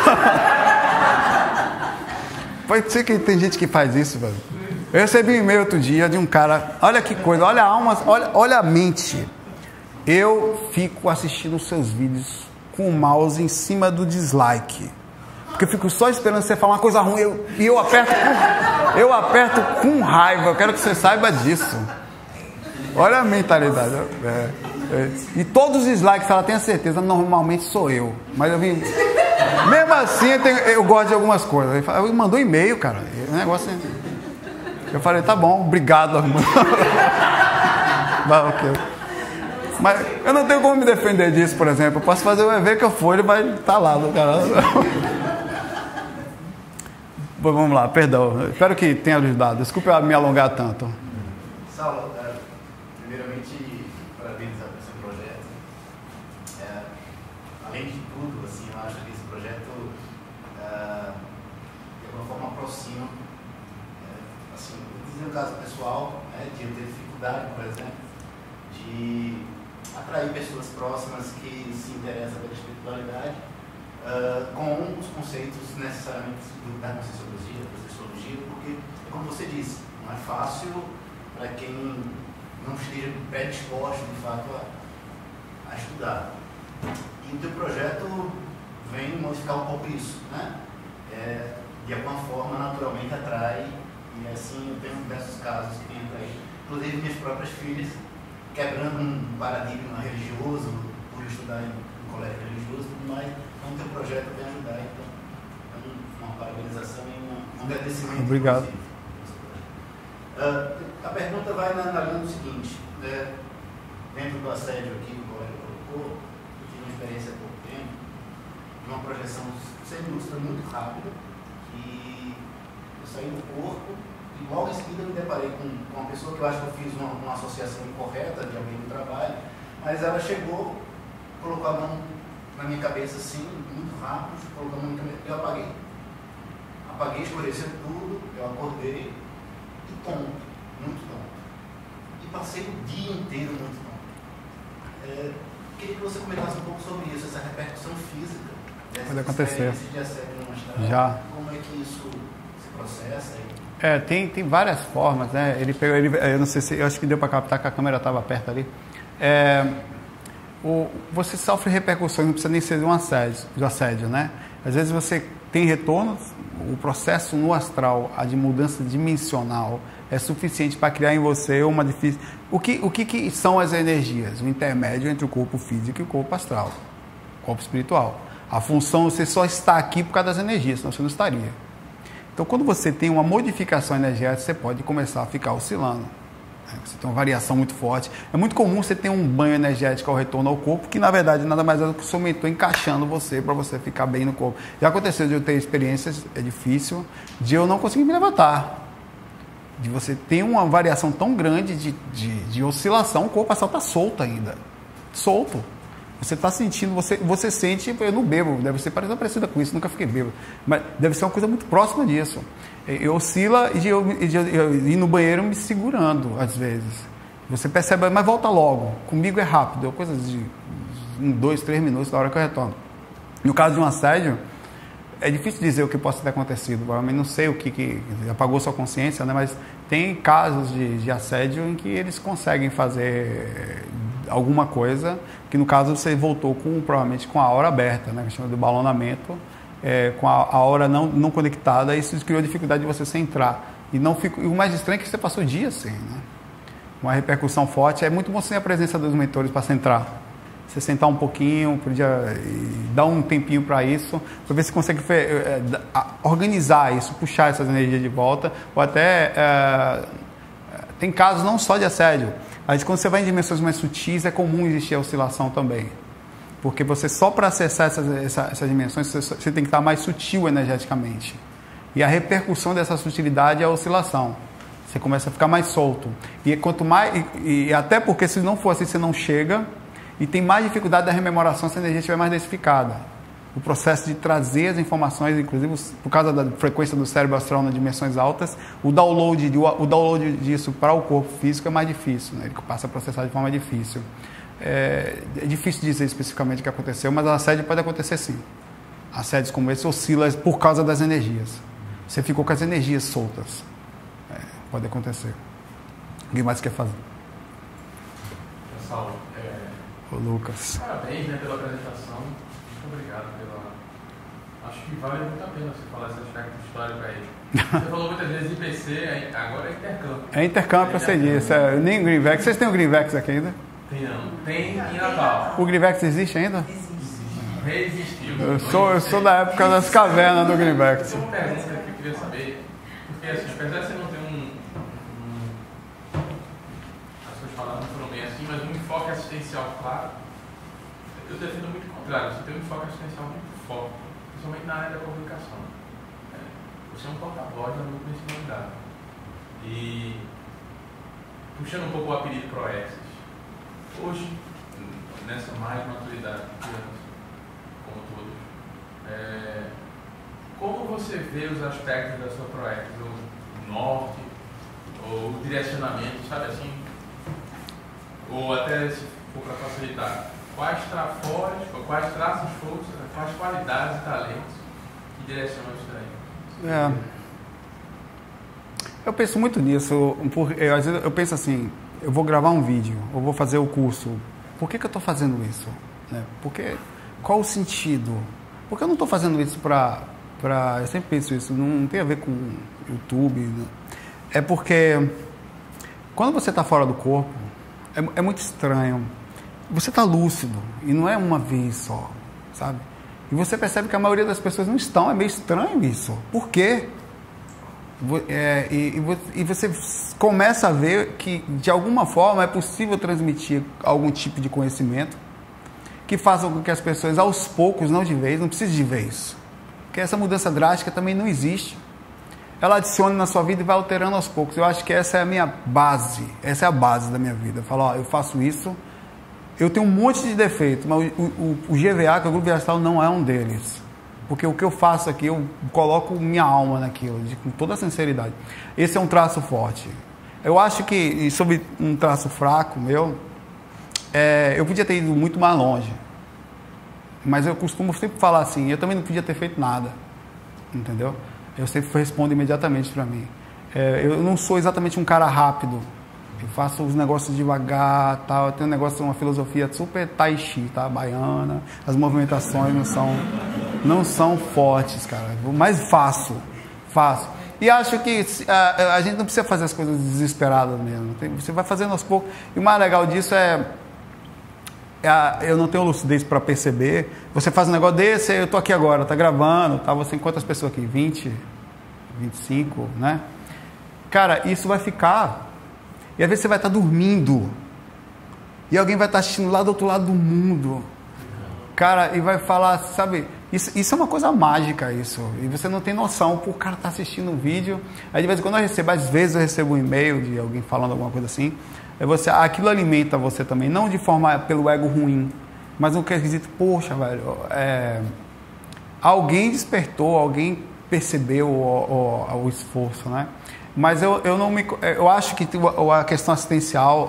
Pode ser que tem gente que faz isso, velho. Eu recebi um e-mail outro dia de um cara. Olha que coisa, olha a alma, olha, olha a mente. Eu fico assistindo os seus vídeos com o mouse em cima do dislike. Porque eu fico só esperando você falar uma coisa ruim eu, e eu aperto, com, eu aperto com raiva. Eu quero que você saiba disso. Olha a mentalidade. É, é. E todos os dislikes, ela tem a certeza, normalmente sou eu. Mas eu vim... Mesmo assim, eu, tenho, eu gosto de algumas coisas. Ele mandou e-mail, cara. O negócio é... Eu falei, tá bom, obrigado. Vai, ok. Mas eu não tenho como me defender disso, por exemplo. Eu posso fazer o E V que eu for, ele vai estar lá no canal. Vamos lá, perdão. Espero que tenha ajudado. Desculpe eu me alongar tanto. Saulo, uh, primeiramente, parabenizar por esse projeto. É, além de tudo, assim, eu acho que esse projeto, uh, de alguma forma, aproxima. É, assim, vou dizer um caso pessoal, né, de eu ter dificuldade, por exemplo, de atrair pessoas próximas que se interessam pela espiritualidade uh, com os conceitos necessariamente da Conscienciologia, da Processologia, porque, como você disse, não é fácil para quem não esteja predisposto, de fato, a, a estudar. E o teu projeto vem modificar um pouco isso, né? É, de alguma forma, naturalmente atrai, e assim, eu tenho diversos casos que têm atraído, inclusive minhas próprias filhas, quebrando um paradigma religioso, por estudar em um colégio religioso e tudo mais. Então, o teu projeto vem ajudar. Então, é uma parabenização e um agradecimento. Obrigado. Uh, a pergunta vai na, na linha do seguinte, né? Dentro do assédio aqui, que o colega colocou, eu tive uma experiência há pouco tempo, numa projeção semi-lúcida muito rápida, e eu saí do corpo e logo em seguida me deparei com, com uma pessoa que eu acho que eu fiz uma, uma associação incorreta de alguém do trabalho, mas ela chegou, colocou a mão na minha cabeça assim, muito rápido, colocou a mão na minha cabeça, eu apaguei. Apaguei, escureceu tudo, eu acordei e tonto, muito tonto. E passei o dia inteiro muito tonto. É, queria que você comentasse um pouco sobre isso, essa repercussão física dessa Pode acontecer. experiência de assédio no mestrado. Já. Como é que isso se processa? É, tem, tem várias formas, né? Ele pegou, ele, eu não sei se, eu acho que deu para captar que a câmera estava perto ali. É, o, você sofre repercussões, não precisa nem ser de um assédio, de assédio, né? Às vezes você tem retornos, o processo no astral, a de mudança dimensional, é suficiente para criar em você uma difícil. O que, o que, que são as energias? O intermédio entre o corpo físico e o corpo astral, o corpo espiritual. A função, você só está aqui por causa das energias, senão você não estaria. Então, quando você tem uma modificação energética, você pode começar a ficar oscilando. Você tem uma variação muito forte. É muito comum você ter um banho energético ao retorno ao corpo, que na verdade nada mais é do que o seu mentor encaixando você para você ficar bem no corpo. Já aconteceu de eu ter experiências, é difícil, de eu não conseguir me levantar. De você ter uma variação tão grande de, de, de oscilação, o corpo astral está solto ainda. Solto. Você está sentindo, você, você sente, eu não bebo, deve ser parecida com isso, nunca fiquei bêbado, mas deve ser uma coisa muito próxima disso. Eu oscila e eu, eu, eu ir no banheiro me segurando, às vezes. Você percebe, mas volta logo. Comigo é rápido, é coisa de em dois, três minutos da hora que eu retorno. No caso de um assédio, é difícil dizer o que possa ter acontecido, provavelmente não sei o que, que apagou sua consciência, né? Mas tem casos de, de assédio em que eles conseguem fazer alguma coisa, que no caso você voltou com, provavelmente com a aura aberta, né? Que chama de balonamento, é, com a, a aura não, não conectada, isso criou dificuldade de você centrar. E, não fico, e o mais estranho é que você passou dias sem, né? Uma repercussão forte. É muito bom você ter a presença dos mentores para centrar. Você sentar um pouquinho, podia dar um tempinho para isso, para ver se consegue é, organizar isso, puxar essas energias de volta, ou até é, tem casos não só de assédio, mas quando você vai em dimensões mais sutis é comum existir a oscilação também, porque você só para acessar essas, essa, essas dimensões você, você tem que estar mais sutil energeticamente, e a repercussão dessa sutilidade é a oscilação. Você começa a ficar mais solto, e quanto mais e, e até porque se não for assim você não chega. E tem mais dificuldade da rememoração se a energia estiver mais densificada. O processo de trazer as informações, inclusive por causa da frequência do cérebro astral nas dimensões altas, o download, o download disso para o corpo físico é mais difícil, né? Ele passa a processar de forma difícil. É, é difícil dizer especificamente o que aconteceu, mas assédio pode acontecer sim. Assédios como esse oscilam por causa das energias. Você ficou com as energias soltas. É, pode acontecer. Alguém mais quer fazer? Pessoal, Ô, Lucas. parabéns, né, pela apresentação. Muito obrigado pela. Acho que vale muito a pena você falar esse aspecto histórico aí. Você falou muitas vezes I P C, agora é intercâmbio. É intercâmbio, eu sei disso. É, nem Greenvex. Vocês têm o Greenvex aqui ainda? Tem não. Tem em Natal. O Greenvex existe ainda? Reexistiu. Eu sou, eu sou da época das cavernas do Greenvex. Tem uma pergunta que eu queria saber. Porque, assim, apesar de você não ter um. um as suas palavras não foram bem assim, mas um enfoque assistencial claro, eu defendo muito o contrário. Você tem um enfoque assistencial muito forte, principalmente na área da comunicação. É, você é um porta-voz da multidimensionalidade. E, puxando um pouco o apelido Proexis, hoje, nessa mais maturidade que temos, como todos, é, como você vê os aspectos da sua Proexis, o norte, ou o direcionamento, sabe assim? Ou até, se for para facilitar, quais trafores, quais traços, forças, quais qualidades e talentos que direcionam isso daí? É. Eu penso muito nisso, porque eu, às vezes eu penso assim, eu vou gravar um vídeo, eu vou fazer o curso, por que, que eu estou fazendo isso? Né? Porque, qual o sentido? Porque eu não estou fazendo isso para, para, eu sempre penso isso, não, não tem a ver com YouTube, né? É porque quando você está fora do corpo, é, é muito estranho, você está lúcido, e não é uma vez só, sabe? E você percebe que a maioria das pessoas não estão, é meio estranho isso, por quê? É, e, e você começa a ver que de alguma forma é possível transmitir algum tipo de conhecimento que façam com que as pessoas, aos poucos, não de vez, não precisa de vez, porque essa mudança drástica também não existe. Ela adiciona na sua vida e vai alterando aos poucos. Eu acho que essa é a minha base, essa é a base da minha vida. Eu falo, ó, eu faço isso, eu tenho um monte de defeitos, mas o, o, o G V A, que é o Grupo Viagem Astral, não é um deles. Porque o que eu faço aqui, eu coloco minha alma naquilo, de, com toda a sinceridade. Esse é um traço forte. Eu acho que, sobre um traço fraco meu, é, eu podia ter ido muito mais longe. Mas eu costumo sempre falar assim, eu também não podia ter feito nada. Entendeu? Eu sempre respondo imediatamente para mim. É, eu não sou exatamente um cara rápido. Eu faço os negócios devagar, tal. Eu tenho um negócio, uma filosofia super tai chi, tá? Baiana. As movimentações não são, não são fortes, cara. Mas faço, faço. E acho que a, a gente não precisa fazer as coisas desesperadas mesmo. Tem, você vai fazendo aos poucos. E o mais legal disso é, é a, eu não tenho lucidez para perceber. Você faz um negócio desse, eu tô aqui agora, tá gravando, tá? Você, quantas pessoas aqui? vinte, vinte e cinco, né? Cara, isso vai ficar. E às vezes você vai estar dormindo. E alguém vai estar assistindo lá do outro lado do mundo. Cara, e vai falar, sabe? Isso, isso é uma coisa mágica, isso. E você não tem noção. Pô, o cara está assistindo um vídeo. Aí de vez em quando eu recebo, às vezes eu recebo um e-mail de alguém falando alguma coisa assim. É você, aquilo alimenta você também. Não de forma pelo ego ruim. Mas no quesito, poxa, velho. É, alguém despertou, alguém percebeu o, o, o esforço, né? Mas eu, eu não me... Eu acho que a questão assistencial,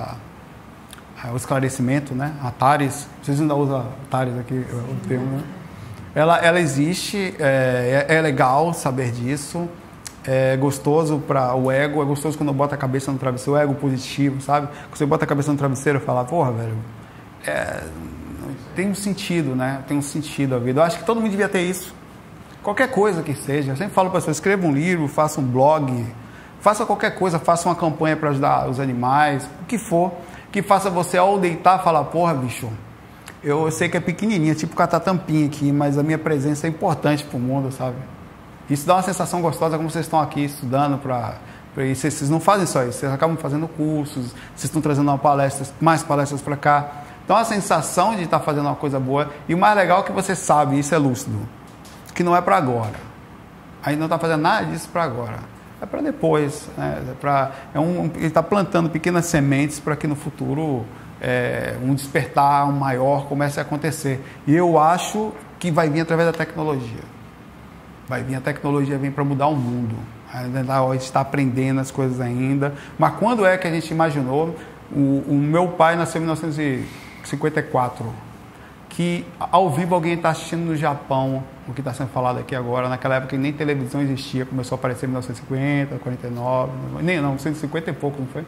é, é, o esclarecimento, né? A TARES, vocês ainda usam TARES aqui, o termo, né? Ela, ela existe, é, é legal saber disso, é gostoso para o ego, é gostoso quando bota a cabeça no travesseiro, o ego positivo, sabe? Quando você bota a cabeça no travesseiro e fala, porra, velho, é, tem um sentido, né? Tem um sentido a vida. Eu acho que todo mundo devia ter isso. Qualquer coisa que seja, eu sempre falo para as pessoas, escreva um livro, faça um blog, faça qualquer coisa, faça uma campanha para ajudar os animais, o que for, que faça você ao deitar falar, porra, bicho, eu, eu sei que é pequenininha, tipo catar tampinha aqui, mas a minha presença é importante para o mundo, sabe? Isso dá uma sensação gostosa, como vocês estão aqui estudando para isso. Vocês não fazem só isso, vocês acabam fazendo cursos, vocês estão trazendo uma palestra, mais palestras para cá. Então a sensação de estar fazendo uma coisa boa, e o mais legal é que você sabe, isso é lúcido, que não é para agora. A gente não está fazendo nada disso para agora. É para depois. Né? É pra, é um, ele está plantando pequenas sementes para que no futuro é, um despertar um maior comece a acontecer. E eu acho que vai vir através da tecnologia. Vai vir, a tecnologia vem para mudar o mundo. A gente está aprendendo as coisas ainda. Mas quando é que a gente imaginou? O, o meu pai nasceu em mil novecentos e cinquenta e quatro. Que ao vivo alguém está assistindo no Japão, o que está sendo falado aqui agora, naquela época nem televisão existia, começou a aparecer em mil novecentos e cinquenta, quarenta e nove, nem não, cento e cinquenta e pouco, não foi?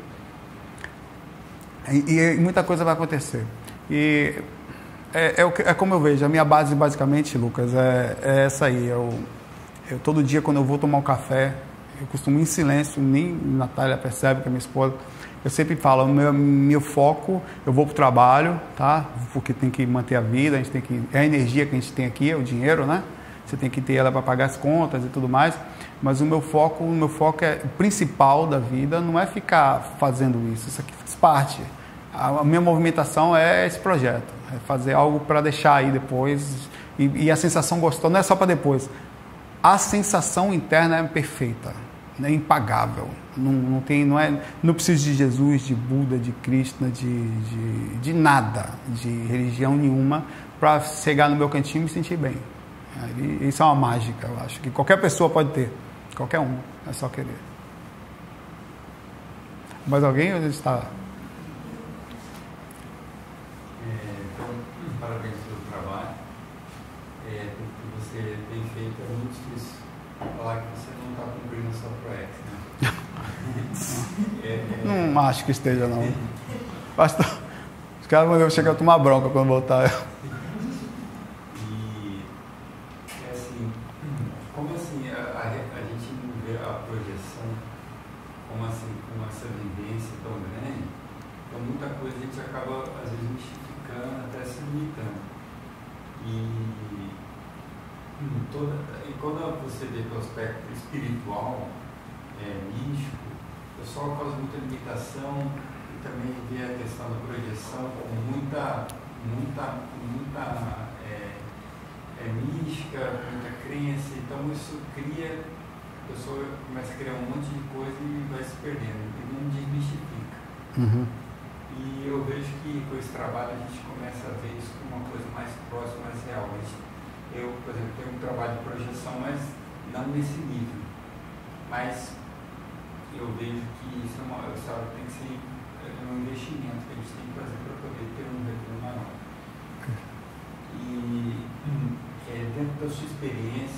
E, e muita coisa vai acontecer. E é, é, é como eu vejo, a minha base basicamente, Lucas, é, é essa aí. Eu, eu, todo dia quando eu vou tomar um café, eu costumo ir em silêncio, nem Natália percebe, que é minha esposa. Eu sempre falo, meu, meu foco, eu vou para o trabalho, tá? Porque tem que manter a vida, a gente tem que, é a energia que a gente tem aqui, é o dinheiro, né? Você tem que ter ela para pagar as contas e tudo mais. Mas o meu foco, o meu foco é o principal da vida, não é ficar fazendo isso. Isso aqui faz parte. A, a minha movimentação é esse projeto, é fazer algo para deixar aí depois. E, e a sensação gostosa não é só para depois. A sensação interna é perfeita, é impagável. Não, não, tem, não, é, não preciso de Jesus, de Buda, de Krishna, de, de, de nada, de religião nenhuma, para chegar no meu cantinho e me sentir bem. Isso é uma mágica, eu acho, que qualquer pessoa pode ter, qualquer um, é só querer. Mais alguém ou está? É, então, parabéns pelo trabalho. É, o que você tem feito é muito difícil falar que você não está cumprindo a sua proex, né? É, é... Não acho que esteja, não. Pastor, os caras vão chegar a tomar bronca quando voltar. E, é assim, como assim a, a, a gente não vê a projeção como assim, com essa vivência tão grande, então muita coisa a gente acaba, às vezes, mistificando, até se limitando. E, toda, e quando você vê pelo aspecto espiritual, é, místico, o pessoal causa muita limitação e também vê a questão da projeção como muita, muita, muita é, é, mística, muita crença, então isso cria, a pessoa começa a criar um monte de coisa e vai se perdendo, e não desmistifica. Uhum. E eu vejo que com esse trabalho a gente começa a ver isso como uma coisa mais próxima, mais real. Eu, por exemplo, tenho um trabalho de projeção, mas não nesse nível. Mas eu vejo que isso é uma, sabe, tem que ser um investimento que a gente tem que fazer para poder ter um retorno maior. E é, dentro da sua experiência,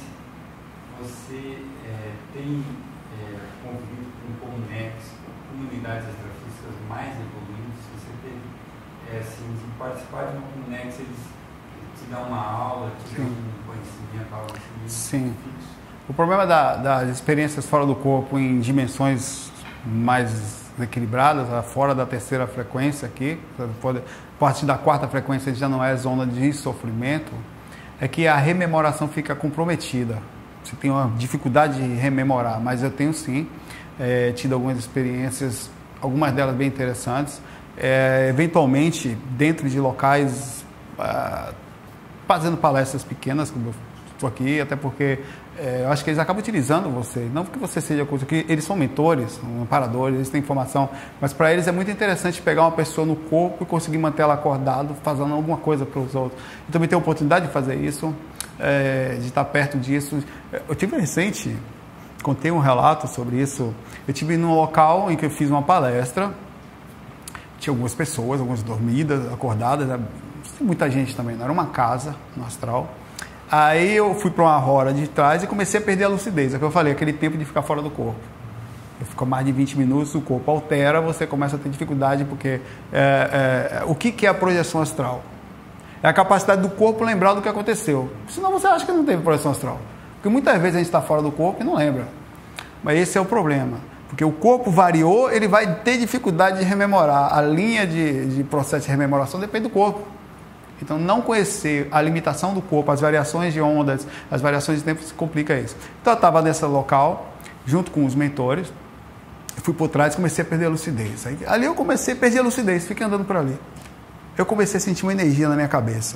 você é, tem é, convivido com comunex, comunidades extrafísicas mais evoluídas? Você teve, é, assim, de participar de uma comunex, eles te dão uma aula, te dão um conhecimento, algo assim? Sim. O problema da, das experiências fora do corpo em dimensões mais equilibradas, fora da terceira frequência aqui, pode, a partir da quarta frequência já não é zona de sofrimento, é que a rememoração fica comprometida. Você tem uma dificuldade de rememorar, mas eu tenho sim é, tido algumas experiências, algumas delas bem interessantes, é, eventualmente dentro de locais, ah, fazendo palestras pequenas, como eu estou aqui, até porque é, eu acho que eles acabam utilizando você, não porque você seja coisa, que eles são mentores, são amparadores, eles têm informação, mas para eles é muito interessante pegar uma pessoa no corpo e conseguir manter ela acordada, fazendo alguma coisa para os outros. Eu também tenho a oportunidade de fazer isso, é, de estar perto disso. Eu tive recente, contei um relato sobre isso, eu tive num local em que eu fiz uma palestra, tinha algumas pessoas, algumas dormidas, acordadas, muita gente também, não era uma casa no astral. Aí eu fui para uma hora de trás e comecei a perder a lucidez, é o que eu falei, aquele tempo de ficar fora do corpo. Eu fico mais de vinte minutos, o corpo altera, você começa a ter dificuldade, porque é, é, o que, que é a projeção astral? É a capacidade do corpo lembrar do que aconteceu. Senão você acha que não teve projeção astral. Porque muitas vezes a gente está fora do corpo e não lembra. Mas esse é o problema. Porque o corpo variou, ele vai ter dificuldade de rememorar. A linha de, de processo de rememoração depende do corpo. Então, não conhecer a limitação do corpo, as variações de ondas, as variações de tempo, se complica isso. Então, eu estava nesse local, junto com os mentores, fui por trás e comecei a perder a lucidez. Aí, ali eu comecei a perder a lucidez, fiquei andando por ali. Eu comecei a sentir uma energia na minha cabeça.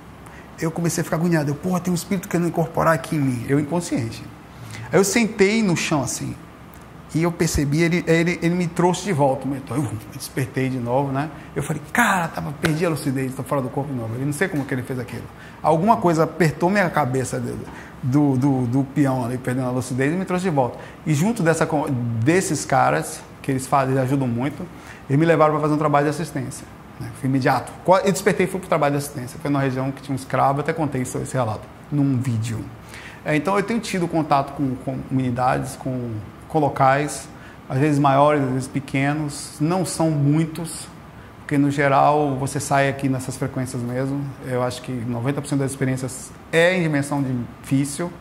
Eu comecei a ficar agoniado. Eu, porra, tem um espírito querendo incorporar aqui em mim. Eu inconsciente. Aí eu sentei no chão assim. E eu percebi, ele, ele, ele me trouxe de volta. Então eu despertei de novo, né? Eu falei, cara, tava, perdi a lucidez, estou fora do corpo de novo. Eu não sei como que ele fez aquilo. Alguma coisa apertou minha cabeça do, do, do, do peão ali, perdendo a lucidez, e me trouxe de volta. E junto dessa, desses caras, que eles fazem, eles ajudam muito, eles me levaram para fazer um trabalho de assistência. Né? Foi imediato. Eu despertei e fui para o trabalho de assistência. Foi numa região que tinha um escravo, até contei isso, esse relato, num vídeo. É, então eu tenho tido contato com, com comunidades, com, com locais, às vezes maiores, às vezes pequenos, não são muitos, porque no geral você sai aqui nessas frequências mesmo. Eu acho que noventa por cento das experiências é em dimensão difícil,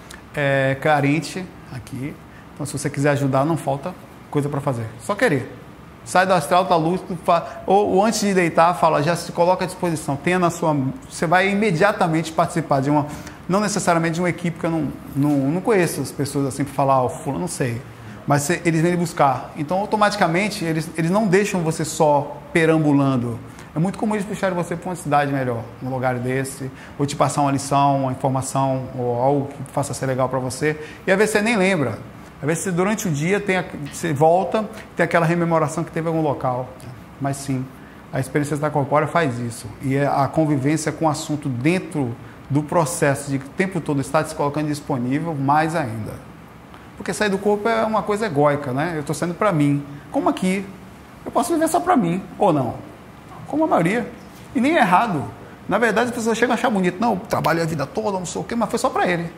é carente aqui. Então se você quiser ajudar, não falta coisa para fazer, só querer. Sai do astral, da luz, ou, ou antes de deitar, fala, já se coloca à disposição, tenha na sua, você vai imediatamente participar de uma, não necessariamente de uma equipe, que eu não, não, não conheço as pessoas assim para falar, oh, fulano, não sei, mas se, eles vêm buscar, então automaticamente eles, eles não deixam você só perambulando. É muito comum eles puxarem você para uma cidade melhor, um lugar desse, ou te passar uma lição, uma informação, ou algo que faça ser legal para você, e às vezes você nem lembra. Às vezes você, durante o dia tem a, você volta, tem aquela rememoração que teve em algum local. Mas sim, a experiência extracorpórea faz isso. E a convivência com o assunto dentro do processo de o tempo todo estar se colocando disponível, mais ainda. Porque sair do corpo é uma coisa egóica, né? Eu estou saindo para mim. Como aqui, eu posso viver só para mim, ou não? Como a maioria. E nem é errado. Na verdade, as pessoas chegam a achar bonito. Não, eu trabalhei a vida toda, não sei o quê, mas foi só para ele.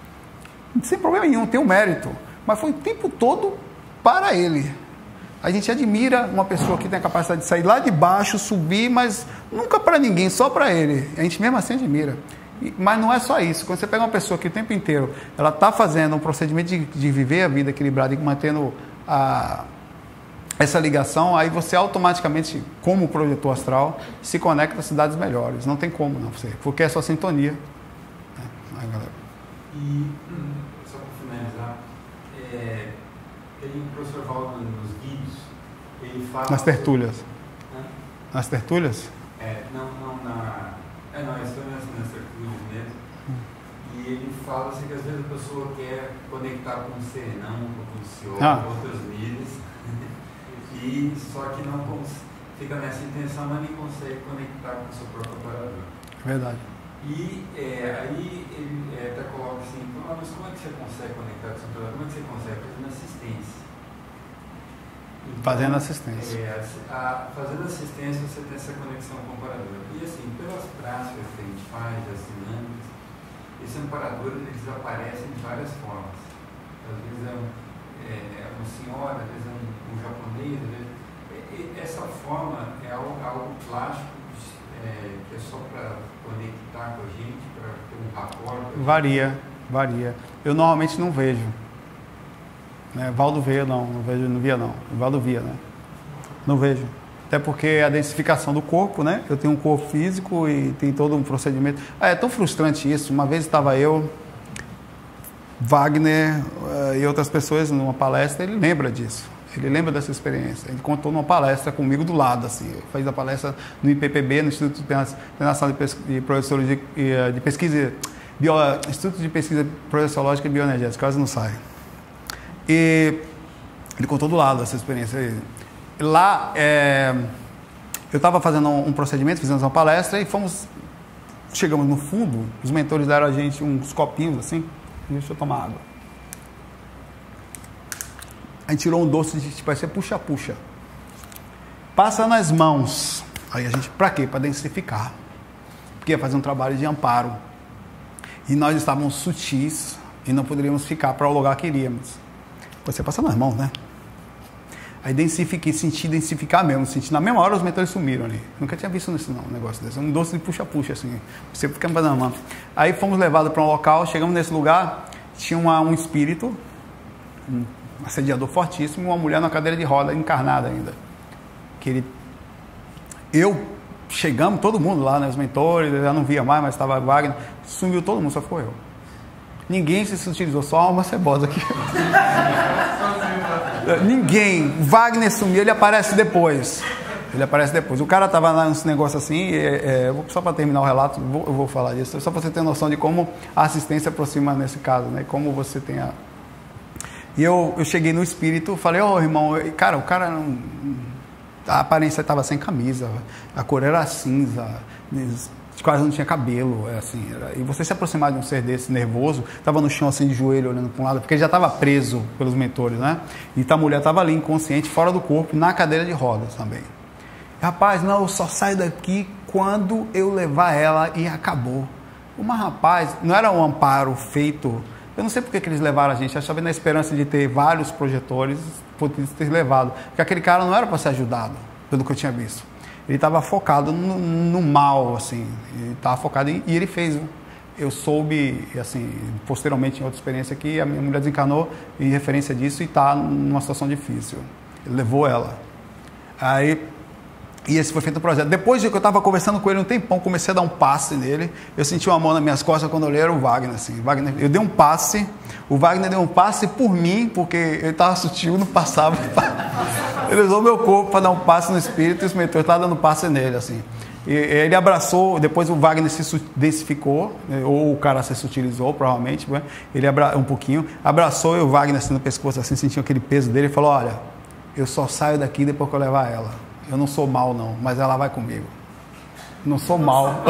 Sem problema nenhum, tem um mérito. Mas foi o tempo todo para ele. A gente admira uma pessoa que tem a capacidade de sair lá de baixo, subir, mas nunca para ninguém, só para ele. A gente mesmo assim admira. E, mas não é só isso. Quando você pega uma pessoa que o tempo inteiro ela está fazendo um procedimento de, de viver a vida equilibrada e mantendo a, essa ligação, aí você automaticamente, como projetor astral, se conecta a cidades melhores. Não tem como, não, você, porque é sua sintonia. É, aí, galera. E, só para finalizar, É, tem o professor Valdo nos vídeos, ele fala... Nas tertúlias. Hã? Nas tertúlias? É, não, não na... É, não, isso foi nessa, nessa cruz mesmo. E ele fala assim que às vezes a pessoa quer conectar com o serenão, com o senhor, Ah. com outros níveis, e só que não cons- fica nessa intenção, mas nem consegue conectar com o seu próprio amparador. Verdade. E é, aí ele é, até coloca assim, ah, mas como é que você consegue conectar com o seu amparador? Como é que você consegue? Fazendo assistência. Então, Fazendo assistência. É, a, fazendo assistência você tem essa conexão com o amparador. E assim, pelas práticas que a gente faz, as dinâmicas, esses amparadores eles aparecem de várias formas. Às vezes é, um, é, é uma senhora, às vezes é um, um japonês, às vezes, e, e essa forma é algo, algo plástico, é, que é só para conectar com a gente, para ter um rapport. Varia, varia. Eu normalmente não vejo. Né? Valdo veio não, não vejo, não via não. Valdo via, né? Não vejo. Até porque a densificação do corpo, né? Eu tenho um corpo físico e tem todo um procedimento. Ah, é tão frustrante isso. Uma vez estava eu, Wagner uh, e outras pessoas numa palestra, ele lembra disso. Ele lembra dessa experiência. Ele contou numa palestra comigo do lado, assim. Eu fiz a palestra no I P P B, no Instituto Internacional de, Pes de Projeciologia e de Pesquisa, Bio Instituto de Pesquisa Projeciológica e Bioenergética, quase não sai. E ele contou do lado essa experiência. Lá, é, eu estava fazendo um, um procedimento, fizemos uma palestra e fomos, chegamos no fundo, os mentores deram a gente uns copinhos assim, deixa eu tomar água. A gente tirou um doce de tipo, vai ser puxa-puxa. Passa nas mãos. Aí a gente, pra quê? Para densificar. Porque ia fazer um trabalho de amparo. E nós estávamos sutis e não poderíamos ficar para o lugar que iríamos. Você passa nas mãos, né? Aí densifiquei, senti densificar mesmo, senti. Na mesma hora os mentores sumiram ali. Nunca tinha visto isso não, um negócio desse. Um doce de puxa-puxa, assim. Você fica me fazendo a mão. Aí fomos levados para um local, chegamos nesse lugar, tinha uma, um espírito, um assediador fortíssimo, uma mulher na cadeira de roda, encarnada ainda. Que ele... Eu, chegamos, todo mundo lá, né? Os mentores, eu já não via mais, mas estava Wagner. Sumiu todo mundo, só ficou eu. Ninguém se utilizou, só uma cebosa aqui. Ninguém. Wagner sumiu, ele aparece depois. Ele aparece depois. O cara estava lá nesse negócio assim, é, é, só para terminar o relato, vou, eu vou falar disso, só para você ter noção de como a assistência aproxima nesse caso, né? Como você tem a... E eu, eu cheguei no espírito, falei, ô oh, irmão, cara, o cara não... A aparência estava sem camisa, a cor era cinza, quase não tinha cabelo, é assim, era, e você se aproximar de um ser desse nervoso, estava no chão assim de joelho olhando para um lado, porque ele já estava preso pelos mentores, né? E a mulher estava ali inconsciente, fora do corpo, na cadeira de rodas também. Rapaz, não, eu só saio daqui quando eu levar ela e acabou. Mas rapaz, não era um amparo feito, eu não sei porque que eles levaram a gente, achava na esperança de ter vários projetores, poderia ter levado, porque aquele cara não era para ser ajudado, pelo que eu tinha visto. Ele estava focado no, no mal, assim, ele estava focado em, e ele fez. Eu soube, assim, posteriormente em outra experiência que a minha mulher desencarnou em referência disso e está numa situação difícil. Ele levou ela. Aí, e esse foi feito o projeto. Depois de que eu estava conversando com ele um tempão, comecei a dar um passe nele, eu senti uma mão nas minhas costas quando eu olhei, era o Wagner, assim. Wagner, eu dei um passe, o Wagner deu um passe por mim, porque ele estava sutil, não passava. Ele usou meu corpo para dar um passe no espírito e os mentores estavam dando passe nele, assim. E ele abraçou, depois o Wagner se densificou, ou o cara se sutilizou, provavelmente, ele abra, um pouquinho, abraçou e o Wagner assim no pescoço, assim, sentiu aquele peso dele e falou, olha, eu só saio daqui depois que eu levar ela. Eu não sou mal não, mas ela vai comigo. Não sou mal.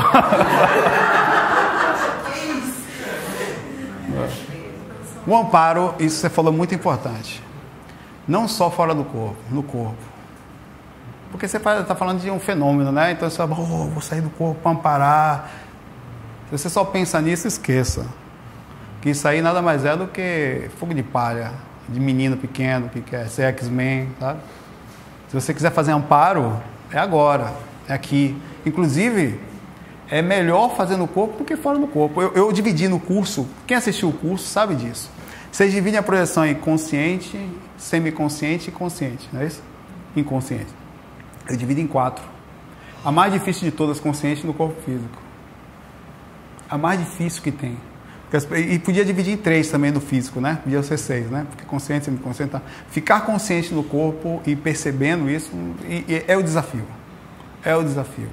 O amparo, isso você falou muito importante. Não só fora do corpo, no corpo. Porque você está falando de um fenômeno, né? Então você fala, oh, vou sair do corpo para amparar. Se você só pensa nisso, esqueça. Que isso aí nada mais é do que fogo de palha, de menino pequeno, que quer ser X-Men, sabe? Se você quiser fazer amparo, é agora, é aqui. Inclusive, é melhor fazer no corpo do que fora do corpo. Eu, eu dividi no curso, quem assistiu o curso sabe disso. Vocês dividem a projeção em consciente, semiconsciente e consciente, não é isso? Inconsciente. Eu divido em quatro. A mais difícil de todas, consciente no corpo físico. A mais difícil que tem. E podia dividir em três também no físico, né? Podia ser seis, né? Porque consciente, semiconsciente, tá? Ficar consciente no corpo e percebendo isso e, e é o desafio. É o desafio. Porque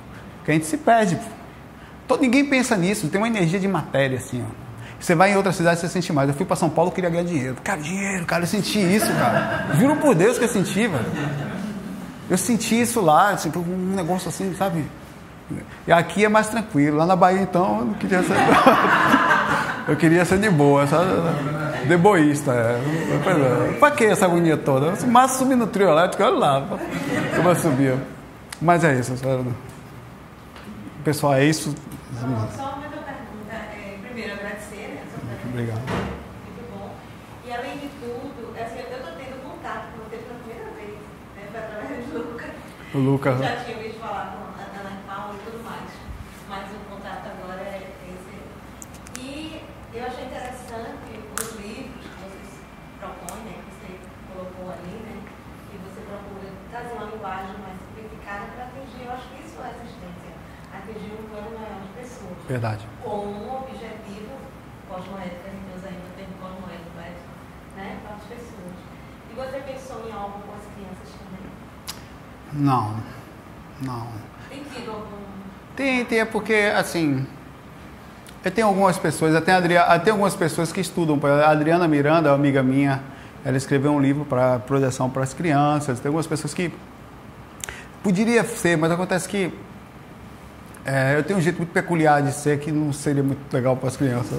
Porque a gente se perde. Todo, ninguém pensa nisso, tem uma energia de matéria, assim, ó. Você vai em outra cidade, você sente mais. Eu fui para São Paulo, eu queria ganhar dinheiro. Cara, dinheiro, cara, eu senti isso, cara. Juro por Deus que eu senti, velho. Eu senti isso lá, assim, um negócio assim, sabe? E aqui é mais tranquilo. Lá na Bahia, então, eu não queria ser... eu queria ser de boa, sabe? De boísta, é. Pra que essa agonia toda? Mas subir no trio elétrico, olha lá. Como eu subia. Mas é isso, sabe? Pessoal, é isso. Só, só uma outra pergunta. É, primeiro, agradecer, né? Obrigado. Muito bom. E além de tudo, assim, eu estou tendo contato com você pela primeira vez, né? Foi através do Lucas. O Lucas. Já tinha ouvido falar com a Ana Paula e tudo mais. Mas o contato agora é esse. E eu achei interessante os livros que vocês propõem, né? Que você colocou ali, né? E você procura trazer uma linguagem mais simplificada para atingir, eu acho que isso é assistência. Atingir um plano maior de pessoas. Verdade. Com um objetivo cosmoético, a gente usa ainda o termo cosmoético, né, para as pessoas. E você pensou em algo com as crianças também? Não, não. Tem tido algum... Tem, tem, é porque, assim, eu tenho algumas pessoas, eu tenho, Adria, eu tenho algumas pessoas que estudam. A Adriana Miranda, uma amiga minha, ela escreveu um livro para projeção para as crianças. Tem algumas pessoas que poderia ser, mas acontece que é, eu tenho um jeito muito peculiar de ser que não seria muito legal para as crianças.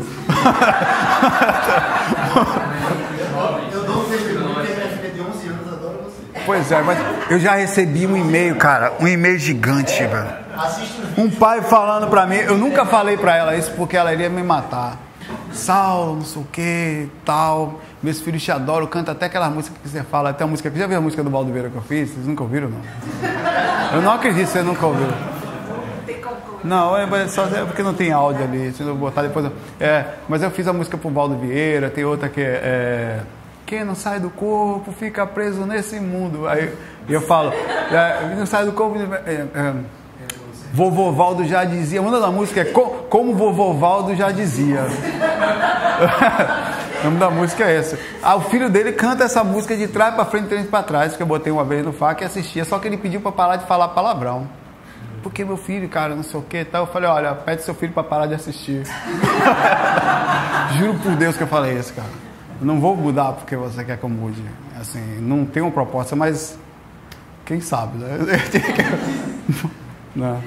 Eu dou um testemunho porque minha filha de onze anos adora você. Pois é, mas eu já recebi um e-mail, cara, um e-mail gigante, velho. Assiste um vídeo. Um pai falando pra mim, eu nunca falei pra ela isso porque ela iria me matar. Saulo, não sei o que, tal. Meus filhos te adoram, canta até aquela música que você fala, até a música. Já viu a música do Valdoveira que eu fiz? Vocês nunca ouviram, não? Eu não acredito que vocês nunca ouviram. Não, é só é porque não tem áudio ali. Se eu botar depois. Eu, é, mas eu fiz a música pro Valdo Vieira, tem outra que é, é. Quem não sai do corpo fica preso nesse mundo. Aí eu falo, é, não sai do corpo. É, é, Vovô Valdo já dizia. Uma da música é co, Como Vovô Valdo já dizia. O nome da música é essa. Ah, o filho dele canta essa música de trás pra frente e frente pra trás, que eu botei uma vez no F A Q e assistia, só que ele pediu pra parar de falar palavrão. Porque meu filho, cara, não sei o que e tal. Eu falei, olha, pede seu filho pra parar de assistir. Juro por Deus que eu falei isso, cara. Eu não vou mudar porque você quer que eu mude. Assim, não tem uma proposta, mas quem sabe, né? Não.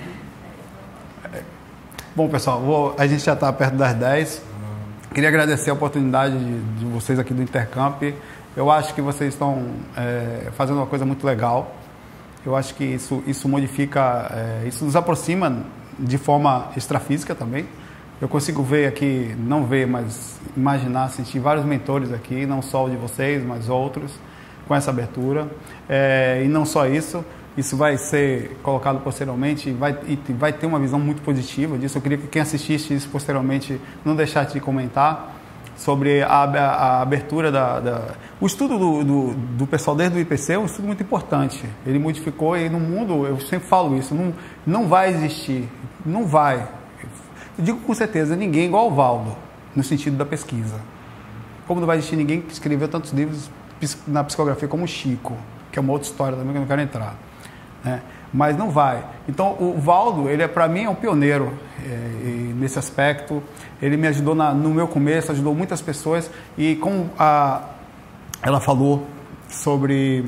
Bom, pessoal, vou, a gente já está perto das dez. Queria agradecer a oportunidade de, de vocês aqui do Intercamp. Eu acho que vocês estão é, fazendo uma coisa muito legal. Eu acho que isso, isso modifica, é, isso nos aproxima de forma extrafísica também. Eu consigo ver aqui, não ver, mas imaginar, sentir vários mentores aqui, não só o de vocês, mas outros, com essa abertura. É, e não só isso, isso vai ser colocado posteriormente e vai, e vai ter uma visão muito positiva disso. Eu queria que quem assistisse isso posteriormente não deixasse de comentar sobre a, a, a abertura da, da... O estudo do, do, do pessoal desde o I P C é um estudo muito importante. Ele modificou e no mundo, eu sempre falo isso, não, não vai existir, não vai. Eu digo com certeza, ninguém igual ao Valdo, no sentido da pesquisa. Como não vai existir ninguém que escreveu tantos livros na psicografia como o Chico, que é uma outra história também que eu não quero entrar. Né? Mas não vai. Então, o Valdo, ele é, para mim, é um pioneiro é, nesse aspecto. Ele me ajudou na, no meu começo, ajudou muitas pessoas. E como a, ela falou sobre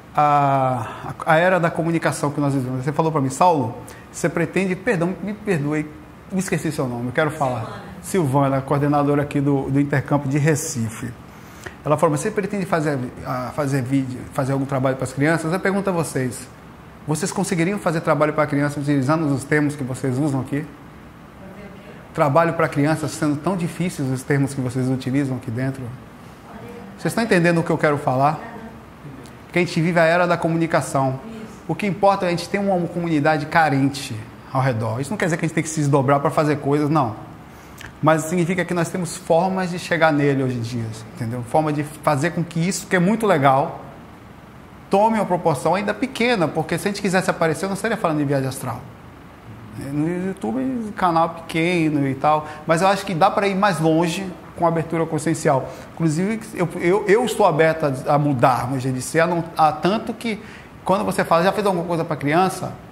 a, a era da comunicação que nós vivemos. Você falou para mim, Saulo, você pretende... Perdão, me perdoe, me esqueci seu nome, eu quero falar. Silvana, coordenadora aqui do, do Intercampo de Recife. Ela falou, você pretende fazer, fazer vídeo, fazer algum trabalho para as crianças? Eu pergunto a vocês, vocês conseguiriam fazer trabalho para crianças utilizando os termos que vocês usam aqui? Trabalho para crianças sendo tão difíceis os termos que vocês utilizam aqui dentro? Vocês estão entendendo o que eu quero falar? Que a gente vive a era da comunicação. O que importa é a gente ter uma comunidade carente ao redor. Isso não quer dizer que a gente tem que se desdobrar para fazer coisas, não. Mas significa que nós temos formas de chegar nele hoje em dia, entendeu? Forma de fazer com que isso, que é muito legal, tome uma proporção ainda pequena, porque se a gente quisesse aparecer, eu não estaria falando de viagem astral. No YouTube, canal pequeno e tal, mas eu acho que dá para ir mais longe com a abertura consciencial. Inclusive, eu, eu, eu estou aberto a, a mudar, meu jeito de ser, a, não, a tanto que, quando você fala, já fez alguma coisa para criança,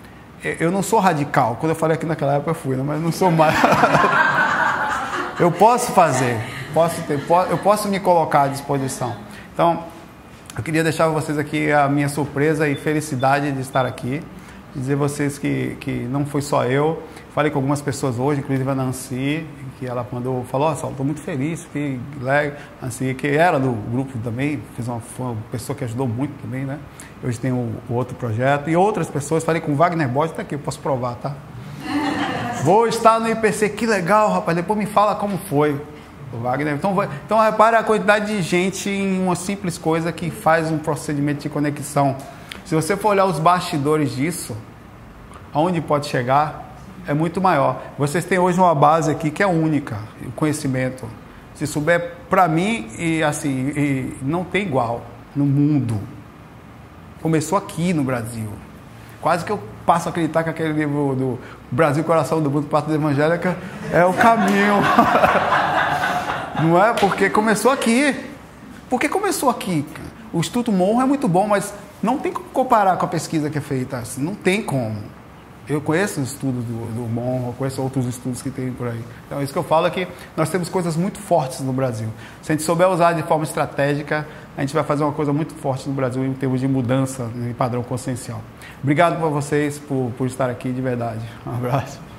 eu não sou radical. Quando eu falei aqui naquela época eu fui, né? Mas não sou mais. Eu posso fazer, posso ter, eu posso me colocar à disposição. Então, eu queria deixar vocês aqui a minha surpresa e felicidade de estar aqui. Dizer a vocês que, que não foi só eu. Falei com algumas pessoas hoje, inclusive a Nancy, que ela mandou, falou, ó, estou muito feliz, que legal. Nancy, que era do grupo também, fez uma, foi uma pessoa que ajudou muito também, né? Hoje tem o, o outro projeto. E outras pessoas, falei com o Wagner Borges, está aqui, eu posso provar, tá? Vou estar no I P C, que legal, rapaz, depois me fala como foi. O Wagner. Então, então repare a quantidade de gente em uma simples coisa que faz um procedimento de conexão. Se você for olhar os bastidores disso, aonde pode chegar, é muito maior. Vocês têm hoje uma base aqui que é única, o conhecimento. Se souber, para mim, e assim, e não tem igual no mundo. Começou aqui no Brasil. Quase que eu passo a acreditar que aquele livro do Brasil, Coração do Mundo, Parte Evangélica, é o caminho. Não é? Porque começou aqui. Porque começou aqui. O Instituto Monroe é muito bom, mas não tem como comparar com a pesquisa que é feita. Assim, não tem como. Eu conheço os estudos do, do Monroe, conheço outros estudos que tem por aí. Então, isso que eu falo é que nós temos coisas muito fortes no Brasil. Se a gente souber usar de forma estratégica, a gente vai fazer uma coisa muito forte no Brasil em termos de mudança em padrão consciencial. Obrigado por vocês, por, por estar aqui, de verdade. Um abraço.